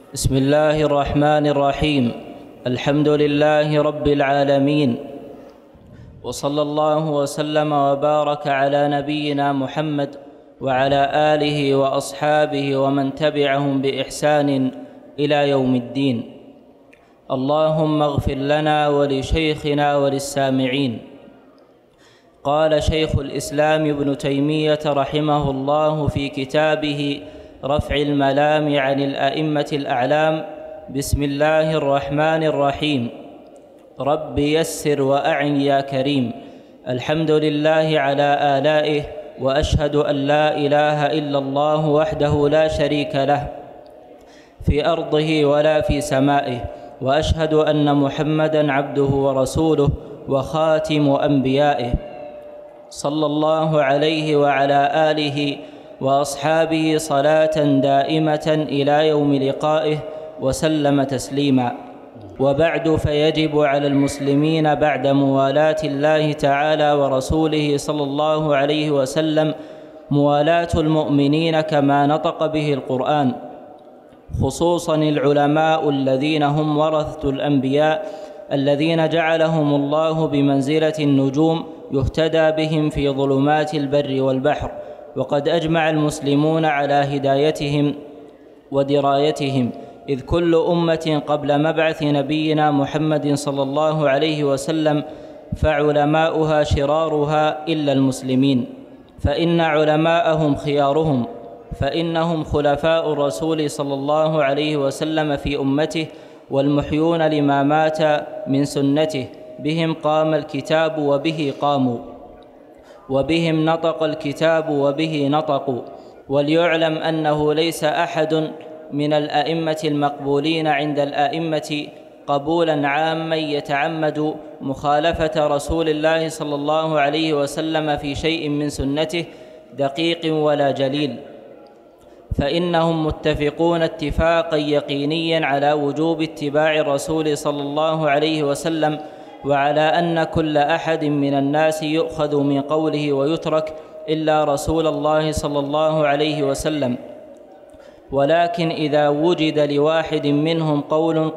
بسم الله الرحمن الرحيم. الحمد لله رب العالمين، وصلى الله وسلم وبارك على نبينا محمد وعلى آله وأصحابه ومن تبعهم بإحسان إلى يوم الدين. اللهم اغفر لنا ولشيخنا وللسامعين. قال شيخ الإسلام ابن تيمية رحمه الله في كتابه رفع الملام عن الأئمة الأعلام: بسم الله الرحمن الرحيم. رب يسر وأعن يا كريم. الحمد لله على آلائه، وأشهد أن لا إله إلا الله وحده لا شريك له في أرضه ولا في سمائه، وأشهد أن محمدًا عبده ورسوله وخاتم أنبيائه، صلى الله عليه وعلى آله وأصحابه صلاة دائمة إلى يوم لقائه وسلم تسليما. وبعد، فيجب على المسلمين بعد موالاة الله تعالى ورسوله صلى الله عليه وسلم موالاة المؤمنين كما نطق به القرآن، خصوصا العلماء الذين هم ورثة الأنبياء، الذين جعلهم الله بمنزلة النجوم يهتدى بهم في ظلمات البر والبحر. وقد أجمع المسلمون على هدايتهم ودرايتهم، إذ كل أمة قبل مبعث نبينا محمد صلى الله عليه وسلم فعلماؤها شرارها إلا المسلمين، فإن علماءهم خيارهم، فإنهم خلفاء الرسول صلى الله عليه وسلم في أمته، والمحيون لما مات من سنته. بهم قام الكتاب وبه قاموا، وبهم نطق الكتاب وبه نطقوا. وليعلم أنه ليس أحد من الأئمة المقبولين عند الأئمة قبولاً عاماً يتعمد مخالفة رسول الله صلى الله عليه وسلم في شيء من سنته دقيق ولا جليل، فإنهم متفقون اتفاقاً يقينياً على وجوب اتباع الرسول صلى الله عليه وسلم، وعلى أن كل أحد من الناس يؤخذ من قوله ويترك إلا رسول الله صلى الله عليه وسلم. ولكن إذا وجد لواحد منهم قول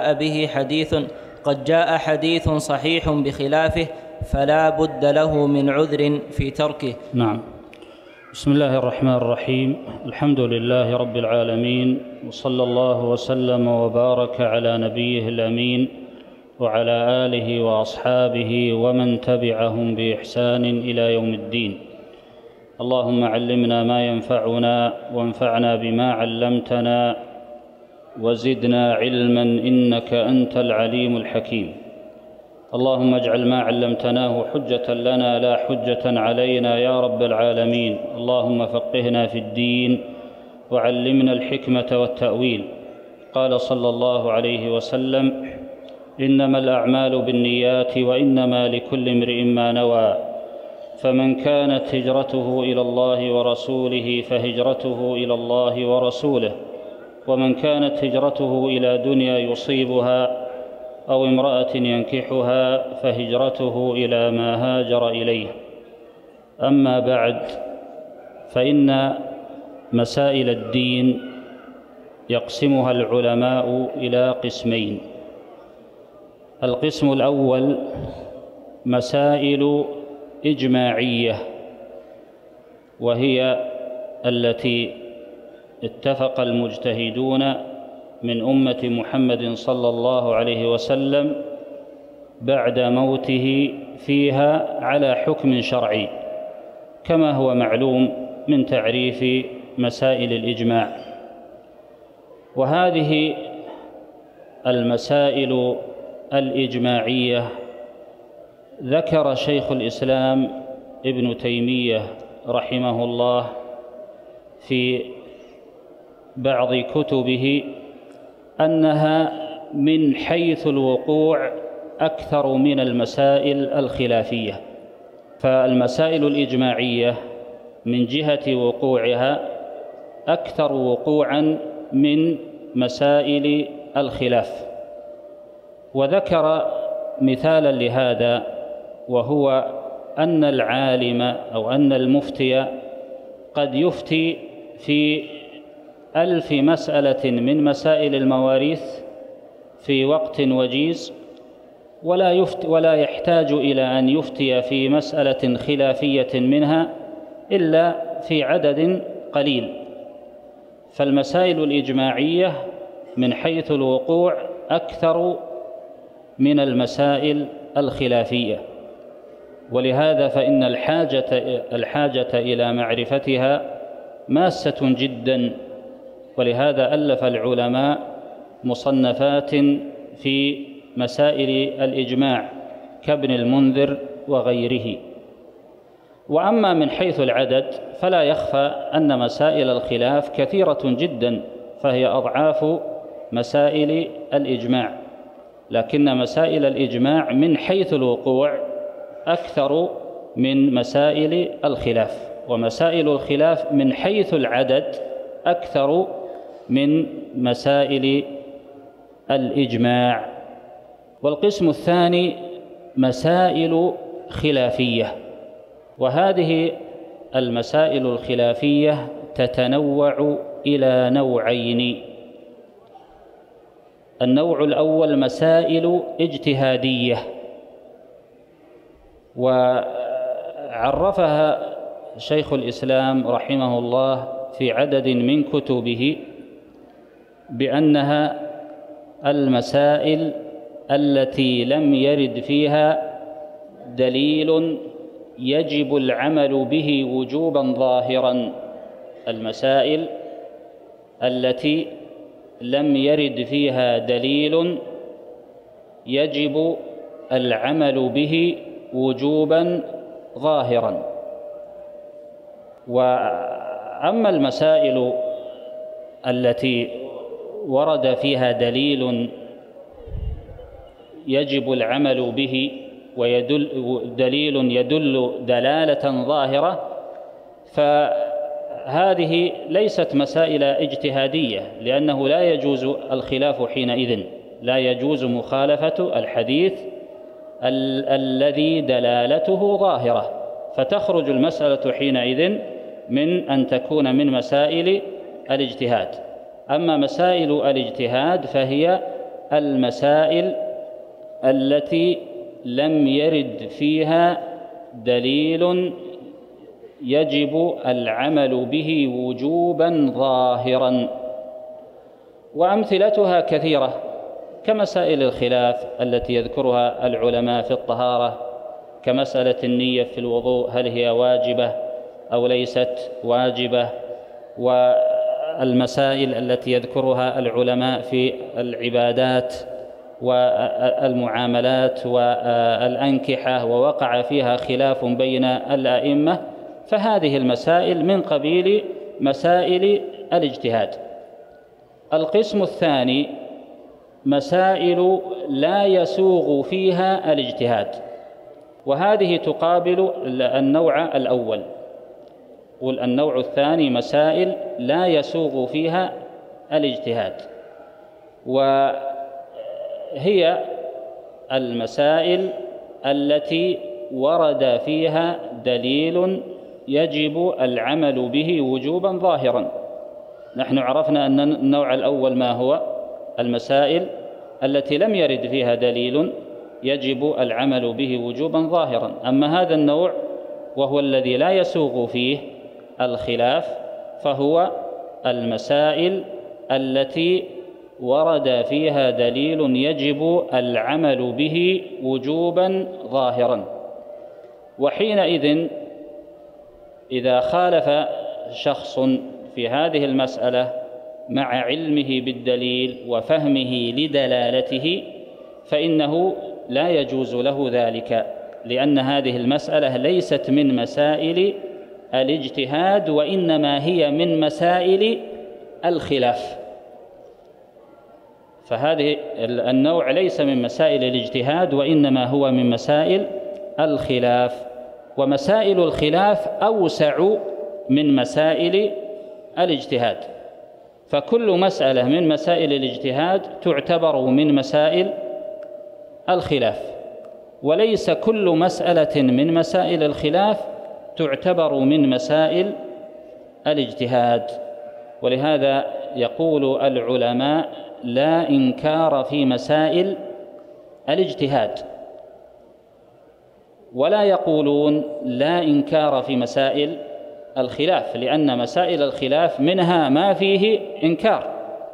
قد جاء حديث صحيح بخلافه، فلا بد له من عذر في تركه. نعم. بسم الله الرحمن الرحيم. الحمد لله رب العالمين، وصلى الله وسلم وبارك على نبيه الأمين وعلى آله وأصحابه ومن تبعهم بإحسان إلى يوم الدين. اللهم علمنا ما ينفعنا، وانفعنا بما علمتنا، وزدنا علما إنك أنت العليم الحكيم. اللهم اجعل ما علمتناه حجة لنا لا حجة علينا يا رب العالمين. اللهم فقهنا في الدين وعلمنا الحكمة والتأويل. قال صلى الله عليه وسلم: إنما الأعمال بالنيات، وإنما لكل امرئ ما نوى، فمن كانت هجرته إلى الله ورسوله فهجرته إلى الله ورسوله، ومن كانت هجرته إلى دنيا يصيبها أو امرأة ينكحها فهجرته إلى ما هاجر إليه. أما بعد، فإن مسائل الدين يقسمها العلماء إلى قسمين. القسم الأول مسائل إجماعية، وهي التي اتفق المجتهدون من أمة محمد صلى الله عليه وسلم بعد موته فيها على حكم شرعي، كما هو معلوم من تعريف مسائل الإجماع. وهذه المسائل الإجماعية ذكر شيخ الإسلام ابن تيمية رحمه الله في بعض كتبه أنها من حيث الوقوع أكثر من المسائل الخلافية. فالمسائل الإجماعية من جهة وقوعها أكثر وقوعاً من مسائل الخلاف. وذكر مثالاً لهذا، وهو أن العالم أو أن المفتي قد يفتي في ألف مسألة من مسائل المواريث في وقت وجيز، ولا يحتاج إلى أن يفتي في مسألة خلافية منها إلا في عدد قليل. فالمسائل الإجماعية من حيث الوقوع أكثر من المسائل الخلافية، ولهذا فإن الحاجة إلى معرفتها ماسة جدا، ولهذا ألف العلماء مصنفات في مسائل الإجماع كابن المنذر وغيره. وأما من حيث العدد فلا يخفى أن مسائل الخلاف كثيرة جدا، فهي أضعاف مسائل الإجماع، لكن مسائل الإجماع من حيث الوقوع أكثر من مسائل الخلاف، ومسائل الخلاف من حيث العدد أكثر من مسائل الإجماع. والقسم الثاني مسائل خلافية، وهذه المسائل الخلافية تتنوع إلى نوعين. النوع الأول مسائل اجتهادية، وعرفها شيخ الإسلام رحمه الله في عدد من كتبه بأنها المسائل التي لم يرد فيها دليل يجب العمل به وجوبا ظاهرا. المسائل التي لم يرد فيها دليل يجب العمل به وجوبا ظاهرا. وأما المسائل التي ورد فيها دليل يجب العمل به دليل يدل دلالة ظاهرة، فهذه ليست مسائل اجتهادية، لأنه لا يجوز الخلاف حينئذ، لا يجوز مخالفة الحديث الذي دلالته ظاهرة، فتخرج المسألة حينئذ من أن تكون من مسائل الاجتهاد. أما مسائل الاجتهاد فهي المسائل التي لم يرد فيها دليل يجب العمل به وجوبا ظاهرا، وأمثلتها كثيرة كمسائل الخلاف التي يذكرها العلماء في الطهارة، كمسألة النية في الوضوء هل هي واجبة أو ليست واجبة، والمسائل التي يذكرها العلماء في العبادات والمعاملات والأنكحة ووقع فيها خلاف بين الأئمة، فهذه المسائل من قبيل مسائل الاجتهاد. القسم الثاني مسائل لا يسوغ فيها الاجتهاد، وهذه تقابل النوع الأول. والنوع الثاني مسائل لا يسوغ فيها الاجتهاد، وهي المسائل التي ورد فيها دليل يجب العمل به وجوبا ظاهرا. نحن عرفنا أن النوع الأول ما هو؟ المسائل التي لم يرد فيها دليل يجب العمل به وجوبا ظاهرا. أما هذا النوع وهو الذي لا يسوغ فيه الخلاف فهو المسائل التي ورد فيها دليل يجب العمل به وجوبا ظاهرا. وحينئذ إذا خالف شخص في هذه المسألة مع علمه بالدليل وفهمه لدلالته فإنه لا يجوز له ذلك، لأن هذه المسألة ليست من مسائل الاجتهاد، وإنما هي من مسائل الخلاف. فهذه النوع ليس من مسائل الاجتهاد، وإنما هو من مسائل الخلاف. ومسائل الخلاف أوسع من مسائل الاجتهاد، فكل مسألة من مسائل الاجتهاد تعتبر من مسائل الخلاف، وليس كل مسألة من مسائل الخلاف تعتبر من مسائل الاجتهاد. ولهذا يقول العلماء لا إنكار في مسائل الاجتهاد، ولا يقولون لا إنكار في مسائل الخلاف، لأن مسائل الخلاف منها ما فيه إنكار،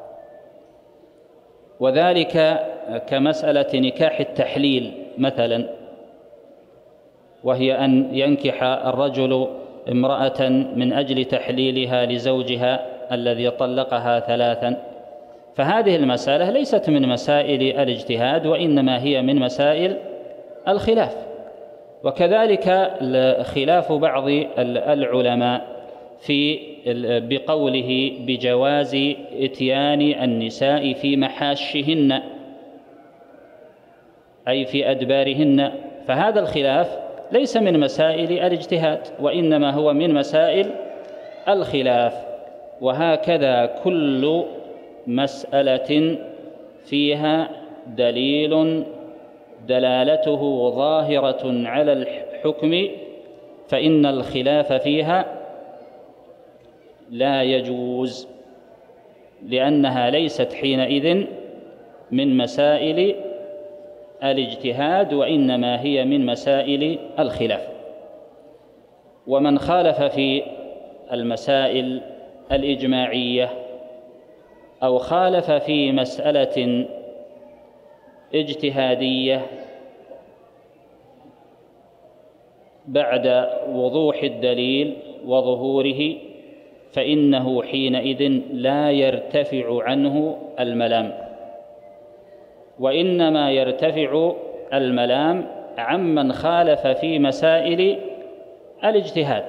وذلك كمسألة نكاح التحليل مثلا، وهي أن ينكح الرجل امرأة من أجل تحليلها لزوجها الذي طلقها ثلاثا، فهذه المسألة ليست من مسائل الاجتهاد، وإنما هي من مسائل الخلاف. وكذلك خلاف بعض العلماء بقوله بجواز إتيان النساء في محاشهن أي في أدبارهن، فهذا الخلاف ليس من مسائل الاجتهاد، وإنما هو من مسائل الخلاف. وهكذا كل مسألة فيها دليل دلالته ظاهرة على الحكم فإن الخلاف فيها لا يجوز، لأنها ليست حينئذ من مسائل الاجتهاد، وإنما هي من مسائل الخلاف. ومن خالف في المسائل الإجماعية أو خالف في مسألة اجتهادية بعد وضوح الدليل وظهوره فإنه حينئذ لا يرتفع عنه الملام، وإنما يرتفع الملام عمن خالف في مسائل الاجتهاد.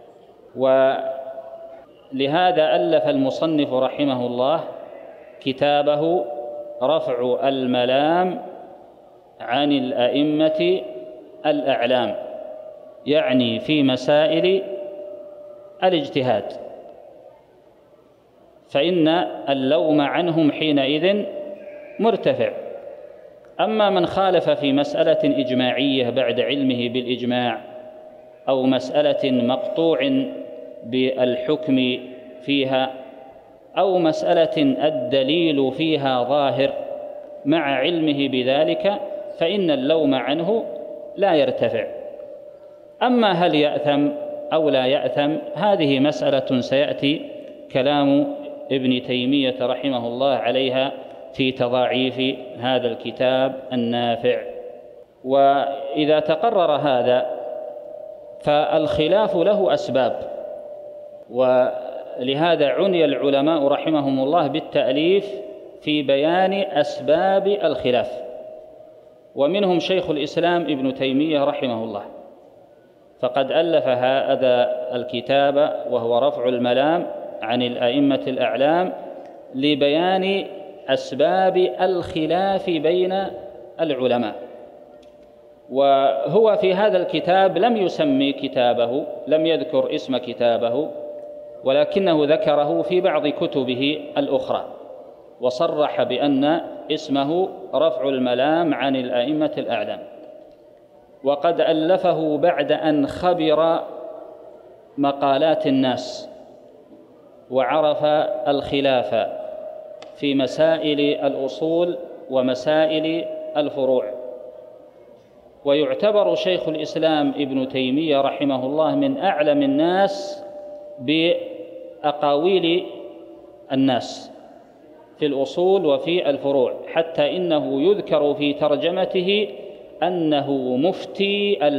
ولهذا ألف المصنف رحمه الله كتابه رفع الملام عن الأئمة الأعلام، يعني في مسائل الاجتهاد، فإن اللوم عنهم حينئذ مرتفع. أما من خالف في مسألة إجماعية بعد علمه بالإجماع، أو مسألة مقطوع بالحكم فيها، أو مسألة الدليل فيها ظاهر مع علمه بذلك، فإن اللوم عنه لا يرتفع. أما هل يأثم أو لا يأثم، هذه مسألة سيأتي كلام ابن تيمية رحمه الله عليها في تضاعيف هذا الكتاب النافع. وإذا تقرر هذا فالخلاف له أسباب، ولهذا عني العلماء رحمهم الله بالتأليف في بيان أسباب الخلاف، ومنهم شيخ الإسلام ابن تيمية رحمه الله، فقد ألف هذا الكتاب وهو رفع الملام عن الأئمة الأعلام لبيان أسباب الخلاف بين العلماء. وهو في هذا الكتاب لم يسمي كتابه، لم يذكر اسم كتابه، ولكنه ذكره في بعض كتبه الأخرى، وصرح بأن اسمه رفع الملام عن الأئمة الأعلام. وقد ألفه بعد أن خبر مقالات الناس وعرف الخلاف في مسائل الأصول ومسائل الفروع. ويعتبر شيخ الإسلام ابن تيمية رحمه الله من أعلم الناس بأقاويل الناس في الأصول وفي الفروع، حتى إنه يذكر في ترجمته أنه مفتي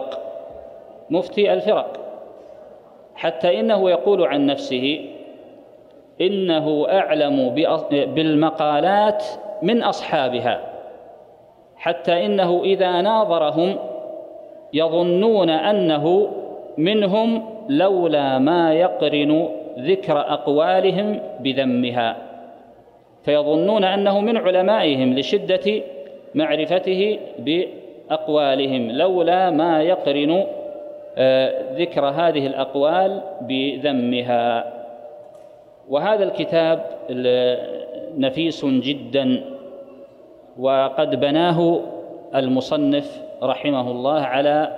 الفرق، حتى إنه يقول عن نفسه إنه أعلم بالمقالات من أصحابها، حتى إنه إذا ناظرهم يظنون أنه منهم لولا ما يقرن ذكر أقوالهم بذمها، فيظنون أنه من علمائهم لشدة معرفته بأقوالهم لولا ما يقرن ذكر هذه الأقوال بذمها. وهذا الكتاب نفيس جدا، وقد بناه المصنف رحمه الله على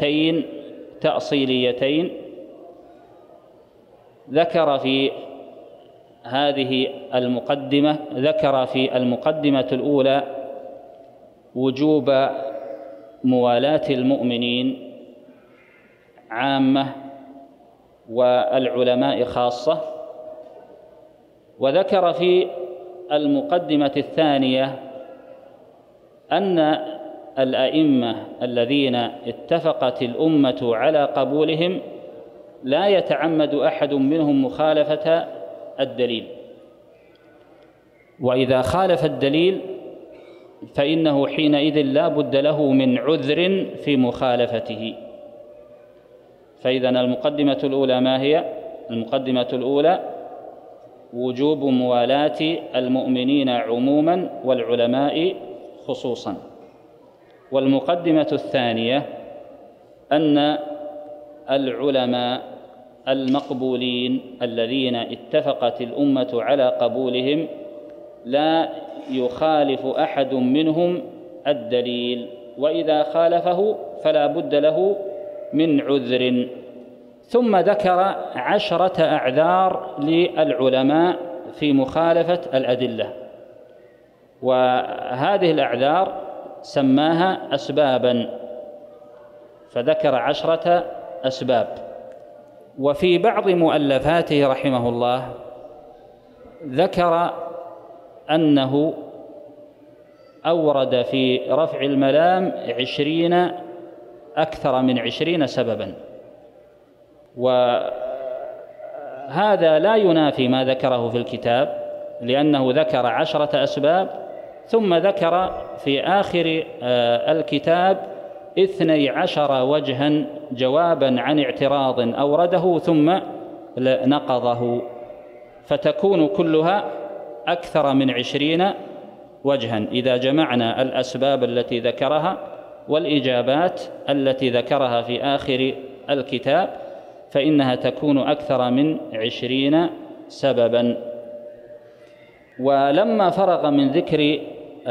مقدمتين تأصيليتين. ذكر في هذه المقدمة ذكر في المقدمة الأولى وجوب موالاة المؤمنين عامة والعلماء خاصة، وذكر في المقدمة الثانية أن الأئمة الذين اتفقت الأمة على قبولهم لا يتعمد أحد منهم مخالفة الدليل، وإذا خالف الدليل فإنه حينئذ لا بد له من عذر في مخالفته. فإذن المقدمة الأولى ما هي؟ المقدمة الأولى وجوب موالاة المؤمنين عموما والعلماء خصوصا. والمقدمة الثانية أن العلماء المقبولين الذين اتفقت الأمة على قبولهم لا يخالف أحد منهم الدليل، وإذا خالفه فلا بد له من عذر. ثم ذكر 10 أعذار للعلماء في مخالفة الأدلة، وهذه الأعذار سماها أسبابا، فذكر 10 أسباب. وفي بعض مؤلفاته رحمه الله ذكر أنه أورد في رفع الملام أكثر من 20 سببا، وهذا لا ينافي ما ذكره في الكتاب، لأنه ذكر 10 أسباب ثم ذكر في آخر الكتاب 12 وجها جوابا عن اعتراض أورده ثم نقضه، فتكون كلها أكثر من 20 وجها إذا جمعنا الأسباب التي ذكرها والإجابات التي ذكرها في آخر الكتاب، فإنها تكون أكثر من 20 سببا. ولما فرغ من ذكر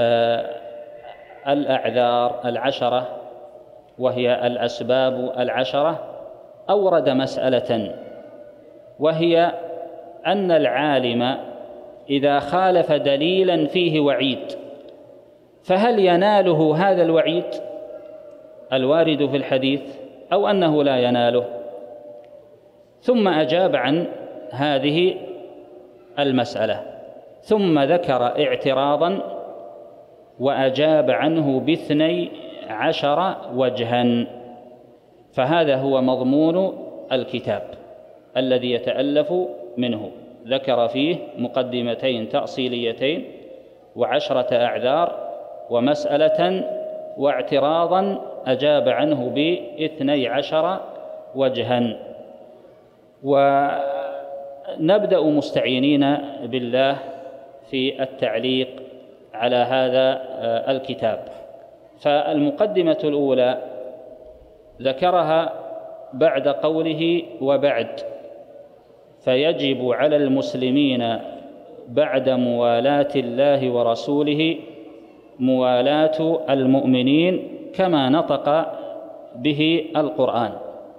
الأعذار 10 وهي الأسباب 10، أورد مسألة، وهي أن العالم إذا خالف دليلا فيه وعيد فهل يناله هذا الوعيد الوارد في الحديث أو أنه لا يناله؟ ثم أجاب عن هذه المسألة، ثم ذكر اعتراضا وأجاب عنه ب12 وجها. فهذا هو مضمون الكتاب الذي يتألف منه، ذكر فيه مقدمتين تأصيليتين و10 أعذار ومسألة واعتراضا أجاب عنه ب12 وجها. ونبدأ مستعينين بالله في التعليق على هذا الكتاب. فالمقدمة الأولى ذكرها بعد قوله وبعد، فيجب على المسلمين بعد موالاة الله ورسوله موالاة المؤمنين كما نطق به القرآن.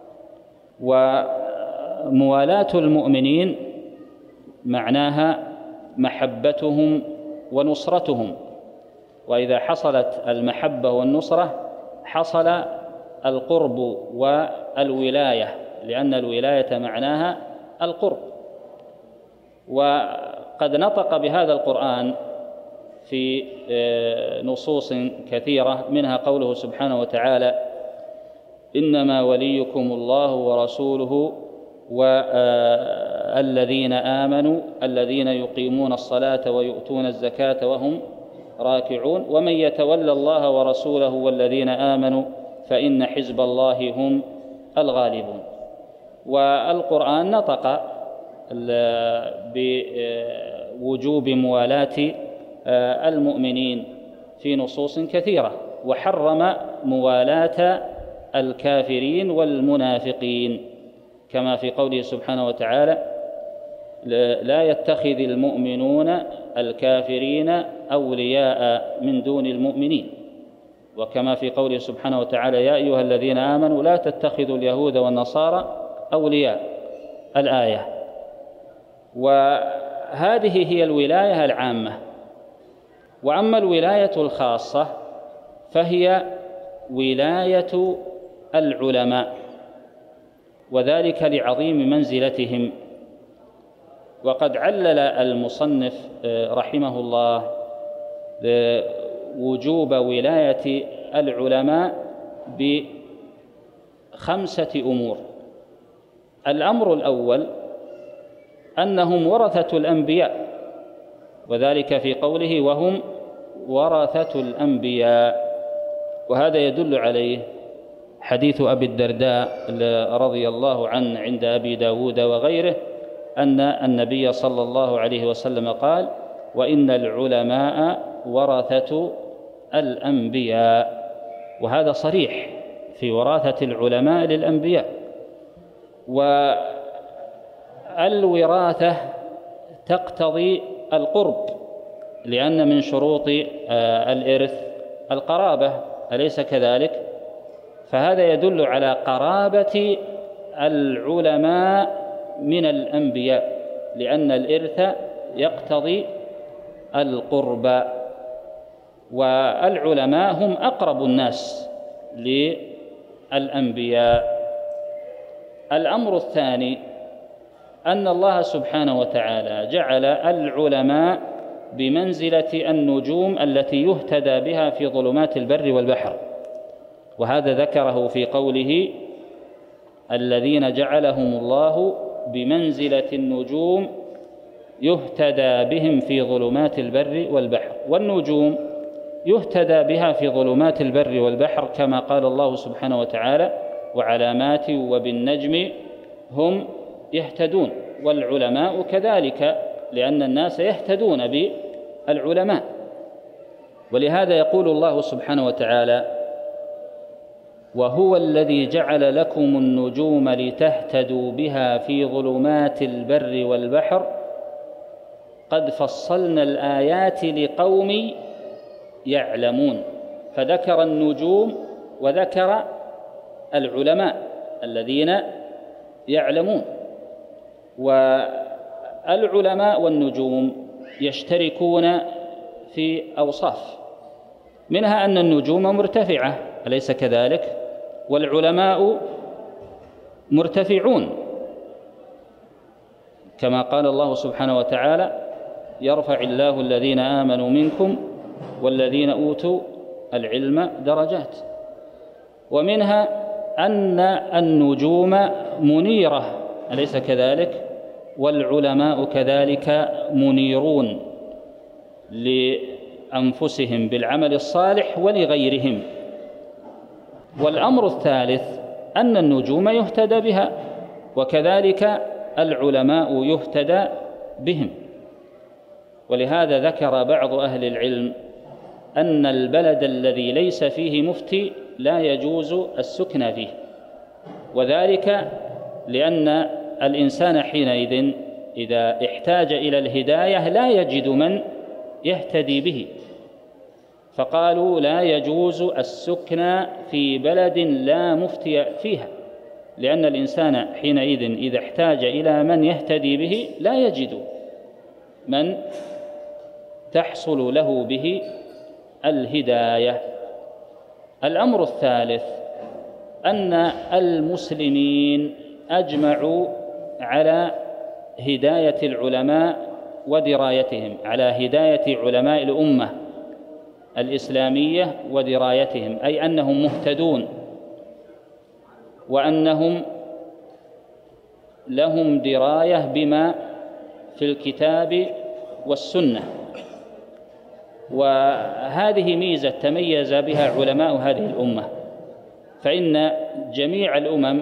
وموالاة المؤمنين معناها محبتهم ونصرتهم، وإذا حصلت المحبة والنصرة حصل القرب والولاية، لأن الولاية معناها القرب. وقد نطق بهذا القرآن في نصوص كثيرة، منها قوله سبحانه وتعالى: إنما وليكم الله ورسوله والذين آمنوا الذين يقيمون الصلاة ويؤتون الزكاة وهم راكعون ومن يتولى الله ورسوله والذين آمنوا فإن حزب الله هم الغالبون. والقرآن نطق بوجوب موالاة المؤمنين في نصوص كثيرة، وحرم موالاة الكافرين والمنافقين، كما في قوله سبحانه وتعالى: لا يتخذ المؤمنون الكافرين أولياء من دون المؤمنين، وكما في قوله سبحانه وتعالى: يا أيها الذين آمنوا لا تتخذوا اليهود والنصارى أولياء، الآية. وهذه هي الولاية العامة. وأما الولاية الخاصة فهي ولاية العلماء، وذلك لعظيم منزلتهم. وقد علل المصنف رحمه الله وجوب ولاية العلماء ب5 أمور. الأمر الأول أنهم ورثة الأنبياء، وذلك في قوله وهم ورثة الأنبياء، وهذا يدل عليه حديث أبي الدرداء رضي الله عنه عند أبي داود وغيره أن النبي صلى الله عليه وسلم قال: وإن العلماء ورثة الأنبياء. وهذا صريح في وراثة العلماء للأنبياء. والوراثة تقتضي القرب، لأن من شروط الإرث القرابة، أليس كذلك؟ فهذا يدل على قرابة العلماء من الأنبياء، لأن الإرث يقتضي القرب، والعلماء هم أقرب الناس للأنبياء. الأمر الثاني أن الله سبحانه وتعالى جعل العلماء بمنزلة النجوم التي يهتدى بها في ظلمات البر والبحر، وهذا ذكره في قوله: الذين جعلهم الله بمنزلة النجوم يهتدى بهم في ظلمات البر والبحر. والنجوم يهتدى بها في ظلمات البر والبحر كما قال الله سبحانه وتعالى: وعلامات وبالنجم هم يهتدون. والعلماء كذلك، لأن الناس يهتدون بالعلماء. ولهذا يقول الله سبحانه وتعالى: وهو الذي جعل لكم النجوم لتهتدوا بها في ظلمات البر والبحر قد فصلنا الآيات لقوم يعلمون. فذكر النجوم وذكر العلماء الذين يعلمون. والعلماء والنجوم يشتركون في أوصاف، منها أن النجوم مرتفعة، أليس كذلك؟ والعلماء مرتفعون، كما قال الله سبحانه وتعالى: يرفع الله الذين آمنوا منكم والذين أوتوا العلم درجات. ومنها أن النجوم منيرة، أليس كذلك؟ والعلماء كذلك منيرون لأنفسهم بالعمل الصالح ولغيرهم. والأمر الثالث أن النجوم يهتدى بها، وكذلك العلماء يهتدى بهم. ولهذا ذكر بعض أهل العلم أن البلد الذي ليس فيه مفتي لا يجوز السكن فيه، وذلك لأن الإنسان حينئذ إذا احتاج إلى الهداية لا يجد من يهتدي به، فقالوا لا يجوز السكن في بلد لا مفتي فيها، لأن الإنسان حينئذ إذا احتاج إلى من يهتدي به لا يجد من تحصل له به الهداية. الأمر الثالث أن المسلمين أجمعوا على هداية العلماء ودرايتهم، على هداية علماء الأمة الإسلامية ودرايتهم، أي أنهم مهتدون وأنهم لهم دراية بما في الكتاب والسنة. وهذه ميزة تميز بها علماء هذه الأمة، فإن جميع الأمم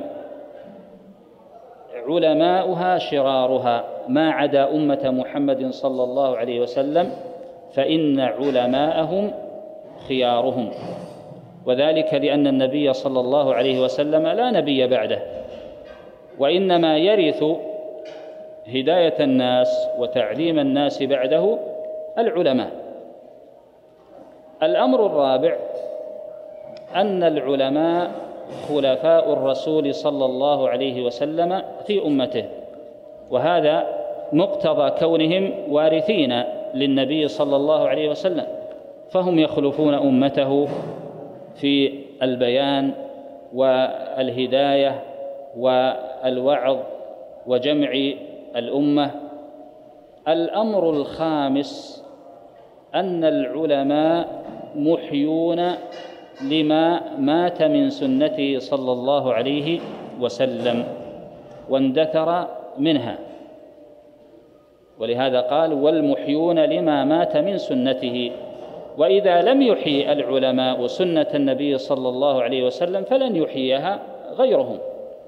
علماؤها شرارها ما عدا أمة محمد صلى الله عليه وسلم، فإن علماءهم خيارهم، وذلك لأن النبي صلى الله عليه وسلم لا نبي بعده، وإنما يرث هداية الناس وتعليم الناس بعده العلماء. الأمر الرابع أن العلماء خلفاء الرسول صلى الله عليه وسلم في أمته، وهذا مقتضى كونهم وارثين للنبي صلى الله عليه وسلم، فهم يخلفون أمته في البيان والهداية والوعظ وجمع الأمة. الأمر الخامس أن العلماء محيون لما مات من سنته صلى الله عليه وسلم واندثر منها، ولهذا قال والمحيون لما مات من سنته. وإذا لم يحيي العلماء سنة النبي صلى الله عليه وسلم فلن يحييها غيرهم.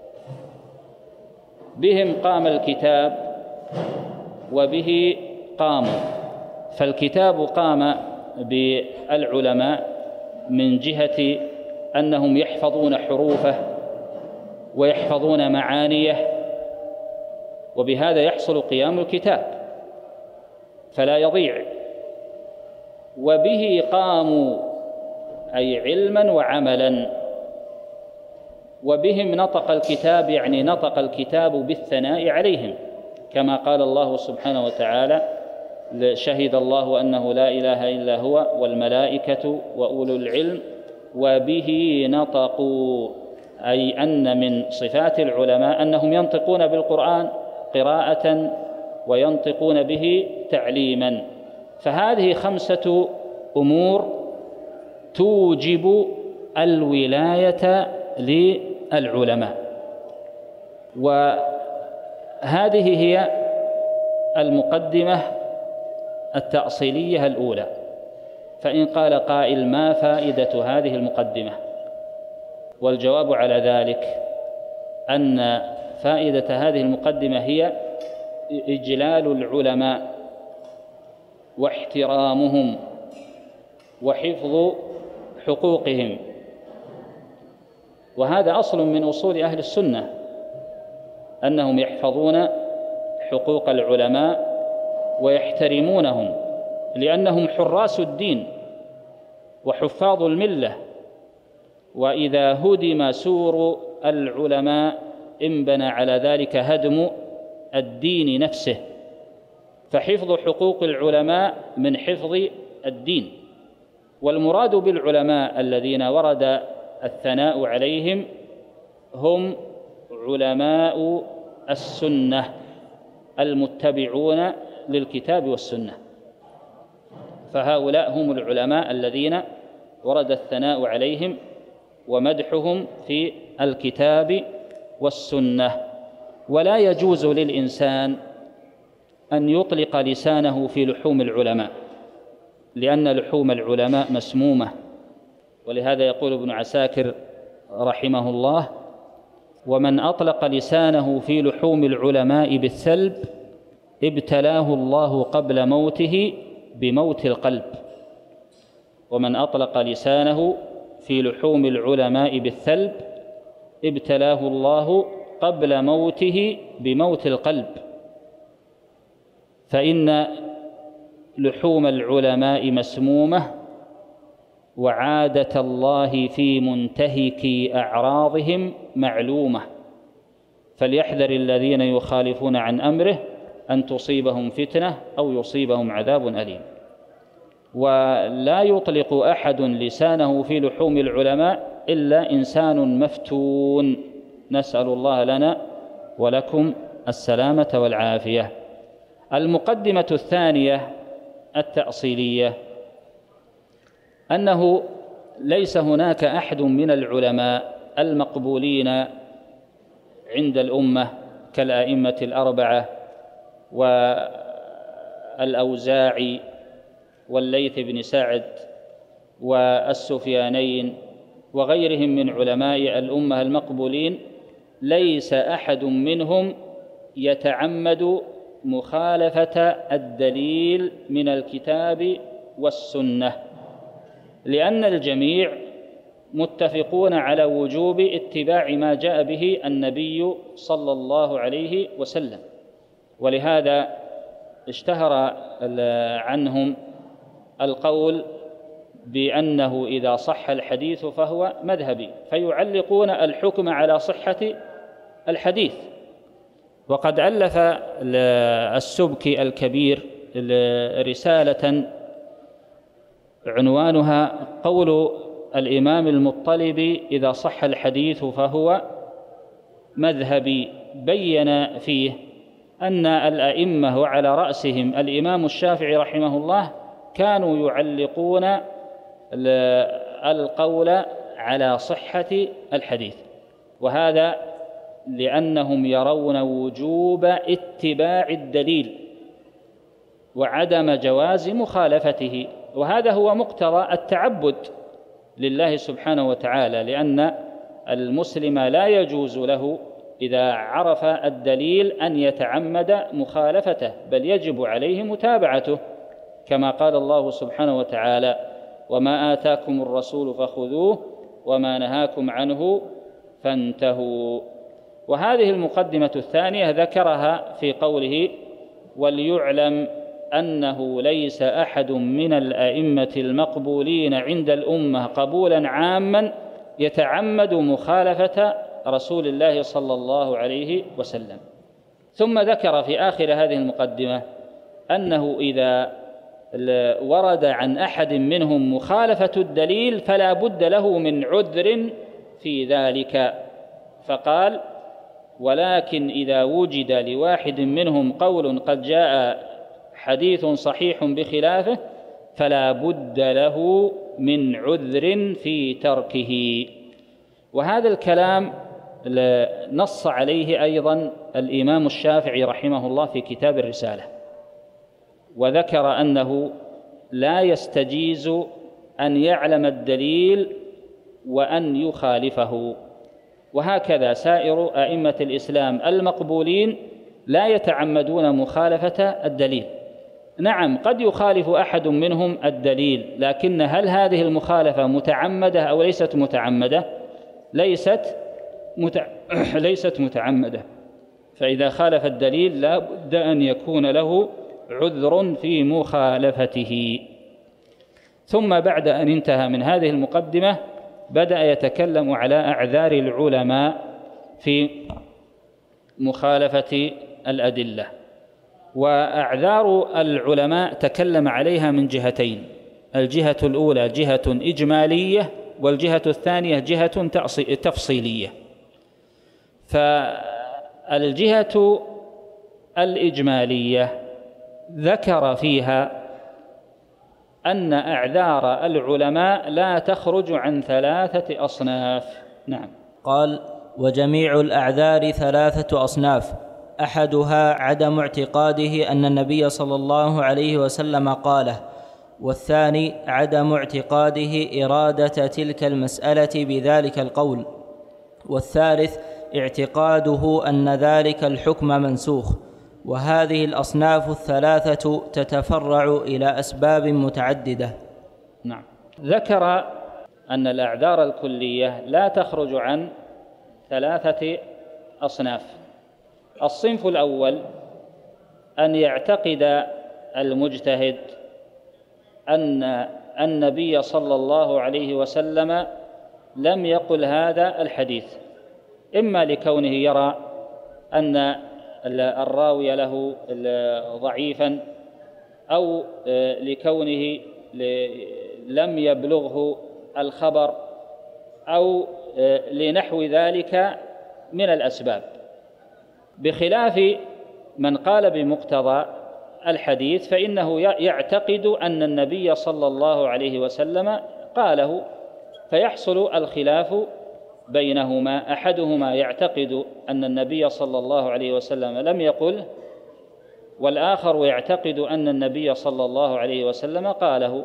بهم قام الكتاب وبه قاموا، فالكتاب قام بالعلماء من جهة أنهم يحفظون حروفه ويحفظون معانيه، وبهذا يحصل قيام الكتاب فلا يضيع. وبه قاموا أي علما وعملا، وبهم نطق الكتاب يعني نطق الكتاب بالثناء عليهم، كما قال الله سبحانه وتعالى شهد الله أنه لا إله إلا هو والملائكة وأولو العلم وبه نطقوا، أي أن من صفات العلماء أنهم ينطقون بالقرآن قراءة وينطقون به تعليما. فهذه 5 أمور توجب الولاية للعلماء، وهذه هي المقدمة التأصيلية الأولى. فإن قال قائل ما فائدة هذه المقدمة؟ والجواب على ذلك أن فائدة هذه المقدمة هي إجلال العلماء واحترامهم وحفظ حقوقهم، وهذا أصل من أصول أهل السنة أنهم يحفظون حقوق العلماء ويحترمونهم، لأنهم حراس الدين وحفاظ الملة، وإذا هدم سور العلماء انبنى على ذلك هدم الدين نفسه. فحفظ حقوق العلماء من حفظ الدين، والمراد بالعلماء الذين ورد الثناء عليهم هم علماء السنة المتبعون للكتاب والسنة، فهؤلاء هم العلماء الذين ورد الثناء عليهم ومدحهم في الكتاب والسنة. ولا يجوز للإنسان أن يطلق لسانه في لحوم العلماء، لأن لحوم العلماء مسمومة، ولهذا يقول ابن عساكر رحمه الله: ومن أطلق لسانه في لحوم العلماء بالسلب ابتلاه الله قبل موته بموت القلب. ومن أطلق لسانه في لحوم العلماء بالسلب ابتلاه الله قبل موته بموت القلب، فإن لحوم العلماء مسمومة، وعادة الله في منتهك أعراضهم معلومة، فليحذر الذين يخالفون عن أمره أن تصيبهم فتنة أو يصيبهم عذاب أليم. ولا يطلق أحد لسانه في لحوم العلماء إلا إنسان مفتون، نسأل الله لنا ولكم السلامة والعافية. المقدمة الثانية التأصيلية أنه ليس هناك أحد من العلماء المقبولين عند الأمة كالأئمة الأربعة والأوزاعي والليث بن سعد والسفيانين وغيرهم من علماء الأمة المقبولين، ليس أحد منهم يتعمد مخالفة الدليل من الكتاب والسنة، لأن الجميع متفقون على وجوب اتباع ما جاء به النبي صلى الله عليه وسلم. ولهذا اشتهر عنهم القول بأنه إذا صح الحديث فهو مذهبي، فيعلقون الحكم على صحة الحديث، وقد ألف السبكي الكبير رسالة عنوانها قول الإمام المطلبي: إذا صح الحديث فهو مذهبي. بين فيه أن الأئمة وعلى رأسهم الإمام الشافعي رحمه الله كانوا يعلقون القول على صحة الحديث، وهذا لأنهم يرون وجوب اتباع الدليل وعدم جواز مخالفته، وهذا هو مقتضى التعبد لله سبحانه وتعالى، لأن المسلم لا يجوز له إذا عرف الدليل أن يتعمد مخالفته، بل يجب عليه متابعته، كما قال الله سبحانه وتعالى: وما آتاكم الرسول فخذوه وما نهاكم عنه فانتهوا. وهذه المقدمة الثانية ذكرها في قوله: وليعلم أنه ليس أحد من الأئمة المقبولين عند الأمة قبولا عاما يتعمد مخالفة رسول الله صلى الله عليه وسلم. ثم ذكر في آخر هذه المقدمة أنه إذا ورد عن أحد منهم مخالفة الدليل فلا بد له من عذر في ذلك، فقال: ولكن إذا وجد لواحد منهم قول قد جاء حديث صحيح بخلافه فلا بد له من عذر في تركه. وهذا الكلام نص عليه أيضا الإمام الشافعي رحمه الله في كتاب الرسالة، وذكر أنه لا يستجيز أن يعلم الدليل وأن يخالفه، وهكذا سائر أئمة الإسلام المقبولين لا يتعمدون مخالفة الدليل. نعم، قد يخالف أحد منهم الدليل، لكن هل هذه المخالفة متعمدة أو ليست متعمدة؟ ليست متعمدة، فإذا خالف الدليل لا بد أن يكون له عذر في مخالفته. ثم بعد أن انتهى من هذه المقدمة بدأ يتكلم على أعذار العلماء في مخالفة الأدلة. وأعذار العلماء تكلم عليها من جهتين: الجهة الأولى جهة إجمالية، والجهة الثانية جهة تفصيلية. فالجهة الإجمالية ذكر فيها أن أعذار العلماء لا تخرج عن 3 أصناف. نعم. قال: وجميع الأعذار 3 أصناف: أحدها عدم اعتقاده أن النبي صلى الله عليه وسلم قاله، والثاني عدم اعتقاده إرادة تلك المسألة بذلك القول، والثالث اعتقاده أن ذلك الحكم منسوخ. وهذه الأصناف 3 تتفرع إلى أسباب متعددة. نعم. ذكر أن الأعذار الكلية لا تخرج عن 3 أصناف. الصنف الأول أن يعتقد المجتهد أن النبي صلى الله عليه وسلم لم يقل هذا الحديث، إما لكونه يرى أن الراوي له ضعيفا، أو لكونه لم يبلغه الخبر، أو لنحو ذلك من الأسباب، بخلاف من قال بمقتضى الحديث فإنه يعتقد أن النبي صلى الله عليه وسلم قاله، فيحصل الخلاف بينهما: أحدهما يعتقد أن النبي صلى الله عليه وسلم لم يقله، والآخر يعتقد أن النبي صلى الله عليه وسلم قاله.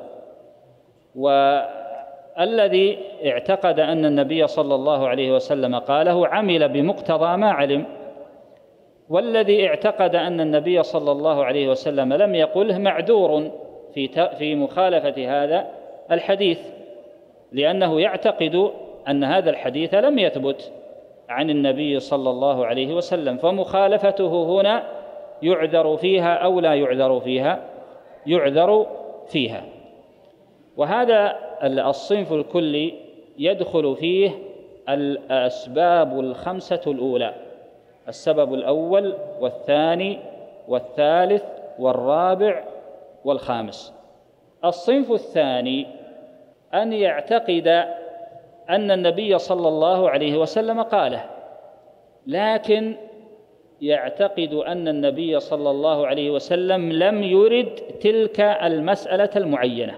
والذي اعتقد أن النبي صلى الله عليه وسلم قاله عمل بمقتضى ما علم، والذي اعتقد أن النبي صلى الله عليه وسلم لم يقله معذور في مخالفة هذا الحديث، لأنه يعتقد أن هذا الحديث لم يثبت عن النبي صلى الله عليه وسلم، فمخالفته هنا يعذر فيها أو لا يعذر فيها؟ يعذر فيها. وهذا الصنف الكلي يدخل فيه الأسباب 5 الأولى، السبب الأول والثاني والثالث والرابع والخامس. الصنف الثاني أن يعتقد أن النبي صلى الله عليه وسلم قاله، لكن يعتقد أن النبي صلى الله عليه وسلم لم يرد تلك المسألة المعينة.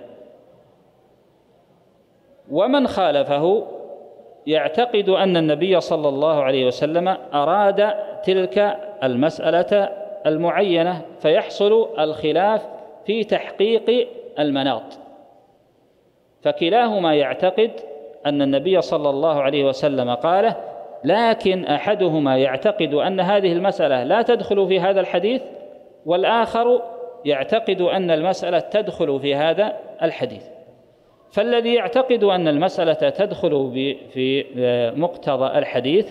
ومن خالفه يعتقد أن النبي صلى الله عليه وسلم أراد تلك المسألة المعينة، فيحصل الخلاف في تحقيق المناط. فكلاهما يعتقد أن النبي صلى الله عليه وسلم قاله، لكن أحدهما يعتقد أن هذه المسألة لا تدخل في هذا الحديث، والآخر يعتقد أن المسألة تدخل في هذا الحديث. فالذي يعتقد أن المسألة تدخل في مقتضى الحديث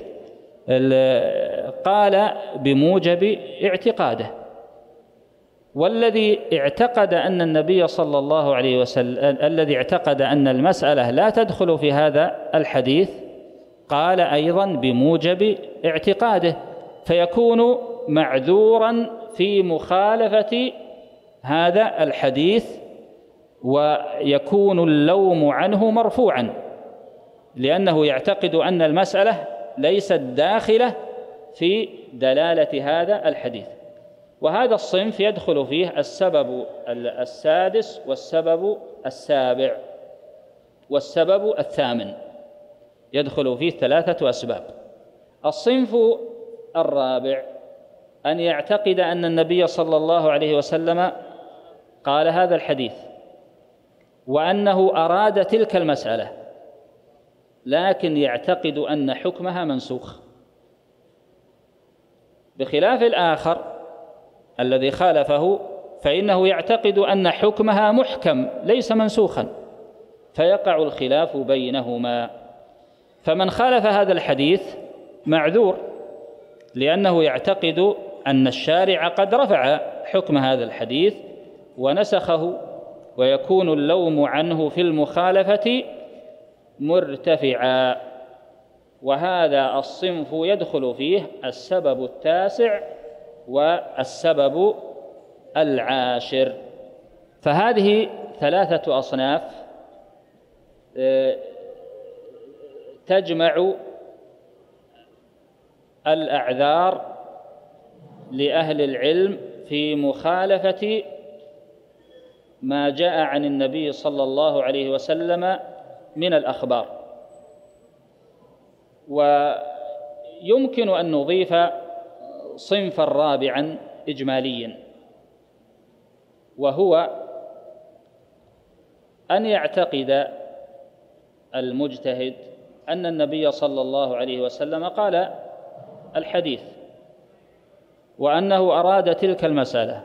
قال بموجب اعتقاده، والذي اعتقد أن النبي صلى الله عليه وسلم الذي اعتقد أن المسألة لا تدخل في هذا الحديث قال أيضا بموجب اعتقاده، فيكون معذورا في مخالفة هذا الحديث، ويكون اللوم عنه مرفوعا، لأنه يعتقد أن المسألة ليست داخلة في دلالة هذا الحديث. وهذا الصنف يدخل فيه السبب السادس والسبب السابع والسبب الثامن، يدخل فيه 3 أسباب. الصنف الرابع أن يعتقد أن النبي صلى الله عليه وسلم قال هذا الحديث وأنه أراد تلك المسألة، لكن يعتقد أن حكمها منسوخ، بخلاف الآخر الذي خالفه فإنه يعتقد أن حكمها محكم ليس منسوخا، فيقع الخلاف بينهما. فمن خالف هذا الحديث معذور، لأنه يعتقد أن الشارع قد رفع حكم هذا الحديث ونسخه، ويكون اللوم عنه في المخالفة مرتفعا. وهذا الصنف يدخل فيه السبب التاسع والسبب العاشر. فهذه 3 أصناف تجمع الأعذار لأهل العلم في مخالفة ما جاء عن النبي صلى الله عليه وسلم من الأخبار. ويمكن أن نضيف صنفا رابعا إجماليا، وهو أن يعتقد المجتهد أن النبي صلى الله عليه وسلم قال الحديث وأنه أراد تلك المسألة،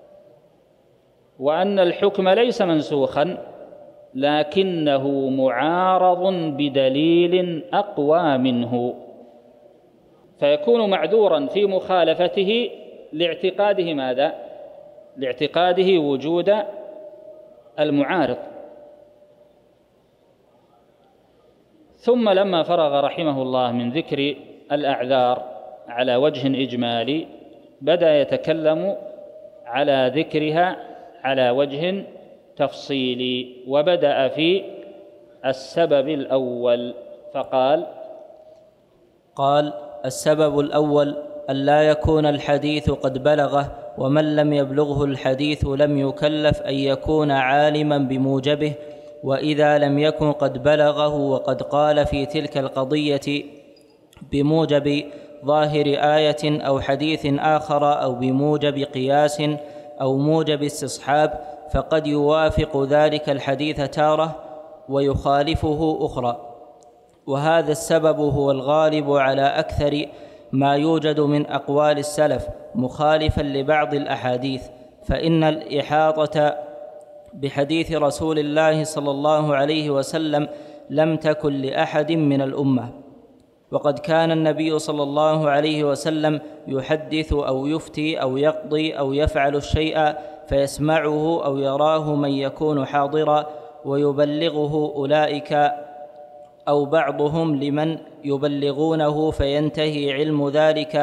وأن الحكم ليس منسوخا لكنه معارض بدليل أقوى منه، فيكون معذورا في مخالفته لاعتقاده ماذا؟ لاعتقاده وجود المعارض. ثم لما فرغ رحمه الله من ذكر الأعذار على وجه إجمالي بدأ يتكلم على ذكرها على وجه تفصيلي، وبدأ في السبب الأول فقال: السبب الأول أن لا يكون الحديث قد بلغه، ومن لم يبلغه الحديث لم يكلف أن يكون عالما بموجبه، وإذا لم يكن قد بلغه وقد قال في تلك القضية بموجب ظاهر آية أو حديث آخر أو بموجب قياس أو موجب استصحاب، فقد يوافق ذلك الحديث تارة ويخالفه أخرى. وهذا السبب هو الغالب على أكثر ما يوجد من أقوال السلف مخالفا لبعض الأحاديث، فإن الإحاطة بحديث رسول الله صلى الله عليه وسلم لم تكن لأحد من الأمة، وقد كان النبي صلى الله عليه وسلم يحدث أو يفتي أو يقضي أو يفعل الشيء فيسمعه أو يراه من يكون حاضرا ويبلغه أولئك أو بعضهم لمن يبلغونه، فينتهي علم ذلك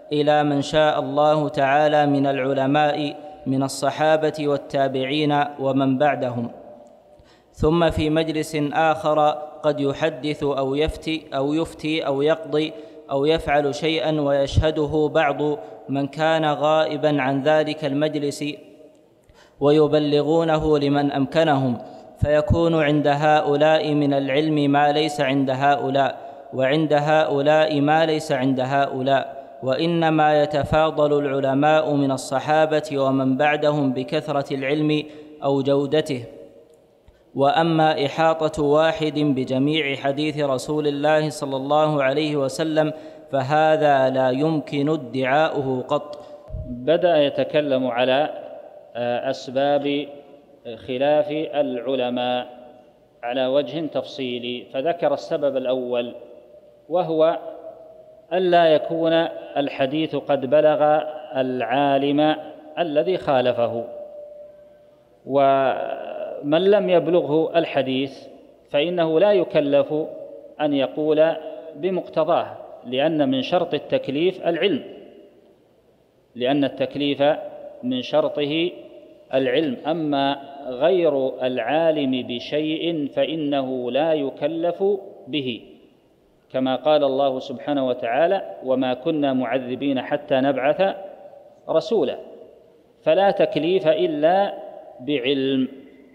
إلى من شاء الله تعالى من العلماء من الصحابة والتابعين ومن بعدهم. ثم في مجلس آخر قد يحدث أو يفتي أو يقضي أو يفعل شيئا ويشهده بعض من كان غائبا عن ذلك المجلس ويبلغونه لمن أمكنهم، فيكون عند هؤلاء من العلم ما ليس عند هؤلاء، وعند هؤلاء ما ليس عند هؤلاء، وإنما يتفاضل العلماء من الصحابة ومن بعدهم بكثرة العلم أو جودته. وأما إحاطة واحد بجميع حديث رسول الله صلى الله عليه وسلم فهذا لا يمكن ادعاؤه قط. بدأ يتكلم على أسباب خلاف العلماء على وجه تفصيلي، فذكر السبب الأول وهو ألا يكون الحديث قد بلغ العالم الذي خالفه، ومن لم يبلغه الحديث فإنه لا يكلف أن يقول بمقتضاه، لأن من شرط التكليف العلم، لأن التكليف من شرطه العلم. أما غير العالم بشيء فإنه لا يكلف به، كما قال الله سبحانه وتعالى: وما كنا معذبين حتى نبعث رسولا. فلا تكليف إلا بعلم.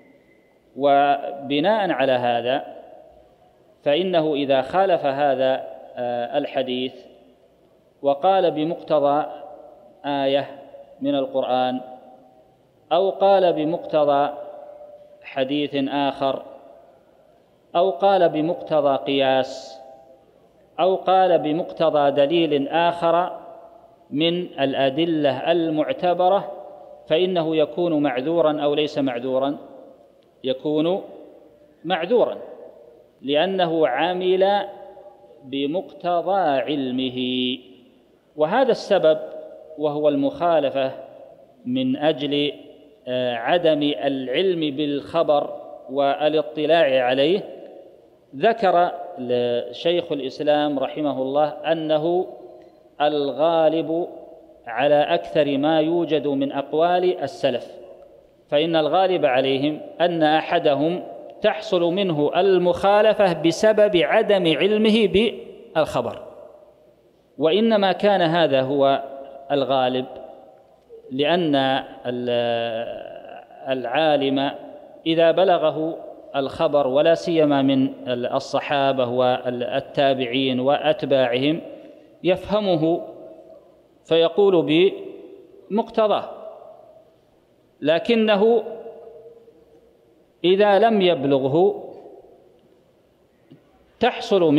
وبناء على هذا فإنه إذا خالف هذا الحديث وقال بمقتضى آية من القرآن أو قال بمقتضى حديث آخر أو قال بمقتضى قياس أو قال بمقتضى دليل آخر من الأدلة المعتبرة، فإنه يكون معذورا أو ليس معذورا؟ يكون معذورا، لأنه عمل بمقتضى علمه. وهذا السبب وهو المخالفة من أجل عدم العلم بالخبر والاطلاع عليه. ذكر شيخ الإسلام رحمه الله أنه الغالب على أكثر ما يوجد من أقوال السلف، فإن الغالب عليهم أن أحدهم تحصل منه المخالفة بسبب عدم علمه بالخبر، وإنما كان هذا هو الغالب، لأن العالم إذا بلغه الخبر ولا سيما من الصحابة والتابعين وأتباعهم يفهمه فيقول بمقتضاه، لكنه إذا لم يبلغه تحصل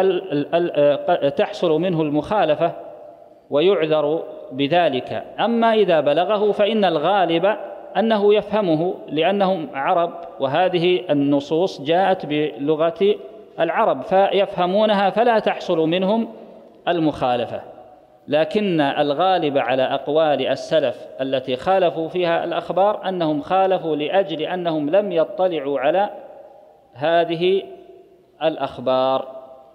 منه المخالفة ويعذر بذلك. أما إذا بلغه فإن الغالب أنه يفهمه، لأنهم عرب وهذه النصوص جاءت بلغة العرب فيفهمونها فلا تحصل منهم المخالفة. لكن الغالب على أقوال السلف التي خالفوا فيها الأخبار أنهم خالفوا لأجل أنهم لم يطلعوا على هذه الأخبار،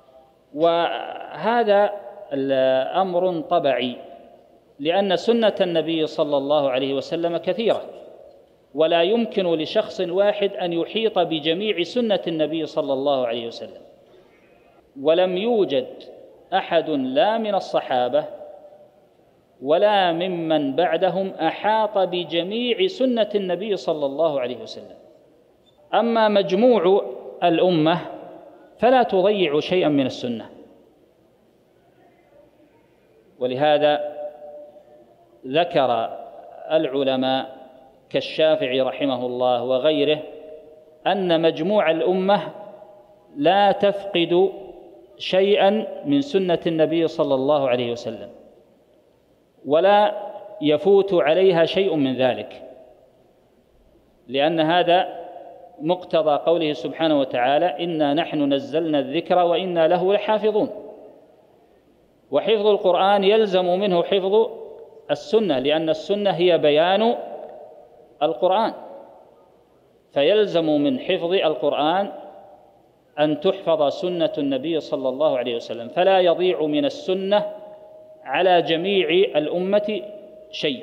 وهذا الأمر طبعي، لأن سنة النبي صلى الله عليه وسلم كثيرة، ولا يمكن لشخص واحد أن يحيط بجميع سنة النبي صلى الله عليه وسلم. ولم يوجد أحد لا من الصحابة ولا ممن بعدهم أحاط بجميع سنة النبي صلى الله عليه وسلم. أما مجموع الأمة فلا تضيع شيئا من السنة، ولهذا ذكر العلماء كالشافعي رحمه الله وغيره أن مجموع الأمة لا تفقد شيئا من سنة النبي صلى الله عليه وسلم، ولا يفوت عليها شيء من ذلك، لأن هذا مقتضى قوله سبحانه وتعالى: إنا نحن نزلنا الذكر وإنا له لحافظون. وحفظ القرآن يلزم منه حفظ السنة، لأن السنة هي بيان القرآن، فيلزم من حفظ القرآن أن تحفظ سنة النبي صلى الله عليه وسلم، فلا يضيع من السنة على جميع الأمة شيء،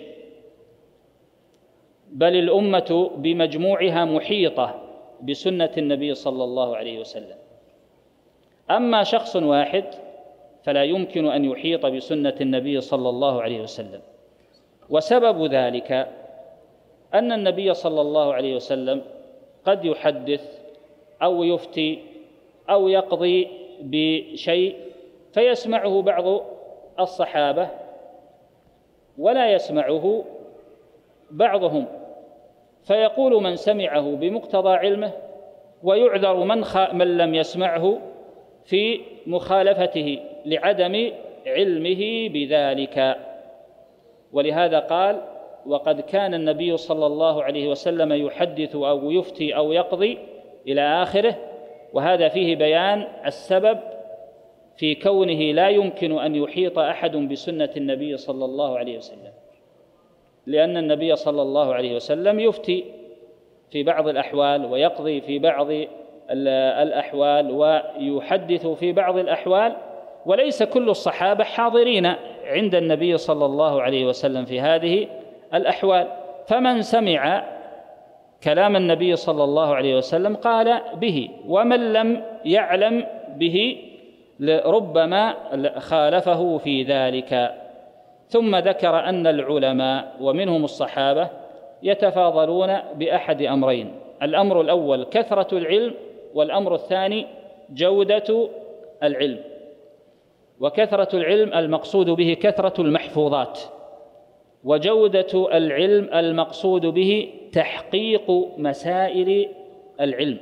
بل الأمة بمجموعها محيطة بسنة النبي صلى الله عليه وسلم. أما شخص واحد فلا يمكن أن يحيط بسنة النبي صلى الله عليه وسلم. وسبب ذلك أن النبي صلى الله عليه وسلم قد يحدث أو يفتي أو يقضي بشيء فيسمعه بعض الصحابة ولا يسمعه بعضهم، فيقول من سمعه بمقتضى علمه، ويعذر من لم يسمعه في مخالفته لعدم علمه بذلك. ولهذا قال: وقد كان النبي صلى الله عليه وسلم يحدث أو يفتي أو يقضي إلى آخره. وهذا فيه بيان السبب في كونه لا يمكن أن يحيط أحد بسنة النبي صلى الله عليه وسلم، لأن النبي صلى الله عليه وسلم يفتي في بعض الأحوال ويقضي في بعض الأحوال ويحدث في بعض الأحوال، وليس كل الصحابة حاضرين عند النبي صلى الله عليه وسلم في هذه الأحوال. فمن سمع كلام النبي صلى الله عليه وسلم قال به، ومن لم يعلم به ربما خالفه في ذلك. ثم ذكر أن العلماء ومنهم الصحابة يتفاضلون بأحد أمرين: الأمر الأول كثرة العلم، والأمر الثاني جودة العلم. وكثرة العلم المقصود به كثرة المحفوظات، وجودة العلم المقصود به تحقيق مسائل العلم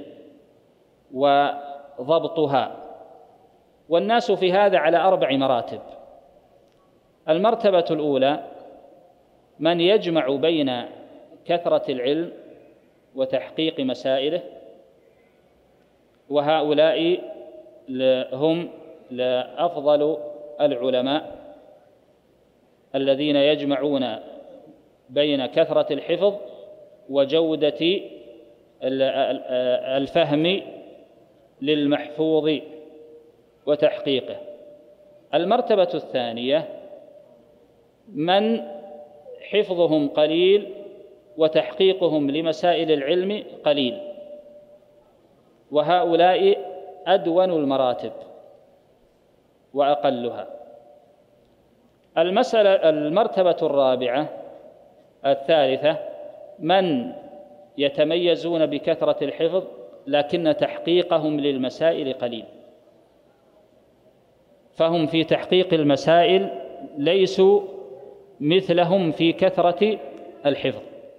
وضبطها. والناس في هذا على 4 مراتب. المرتبة الأولى من يجمع بين كثرة العلم وتحقيق مسائله، وهؤلاء هم أفضل العلماء الذين يجمعون بين كثرة الحفظ وجودة الفهم للمحفوظ وتحقيقه. المرتبة الثانية من حفظهم قليل وتحقيقهم لمسائل العلم قليل، وهؤلاء أدون المراتب وأقلها. المرتبة الرابعة الثالثة من يتميزون بكثرة الحفظ لكن تحقيقهم للمسائل قليل، فهم في تحقيق المسائل ليسوا مثلهم في كثرة الحفظ.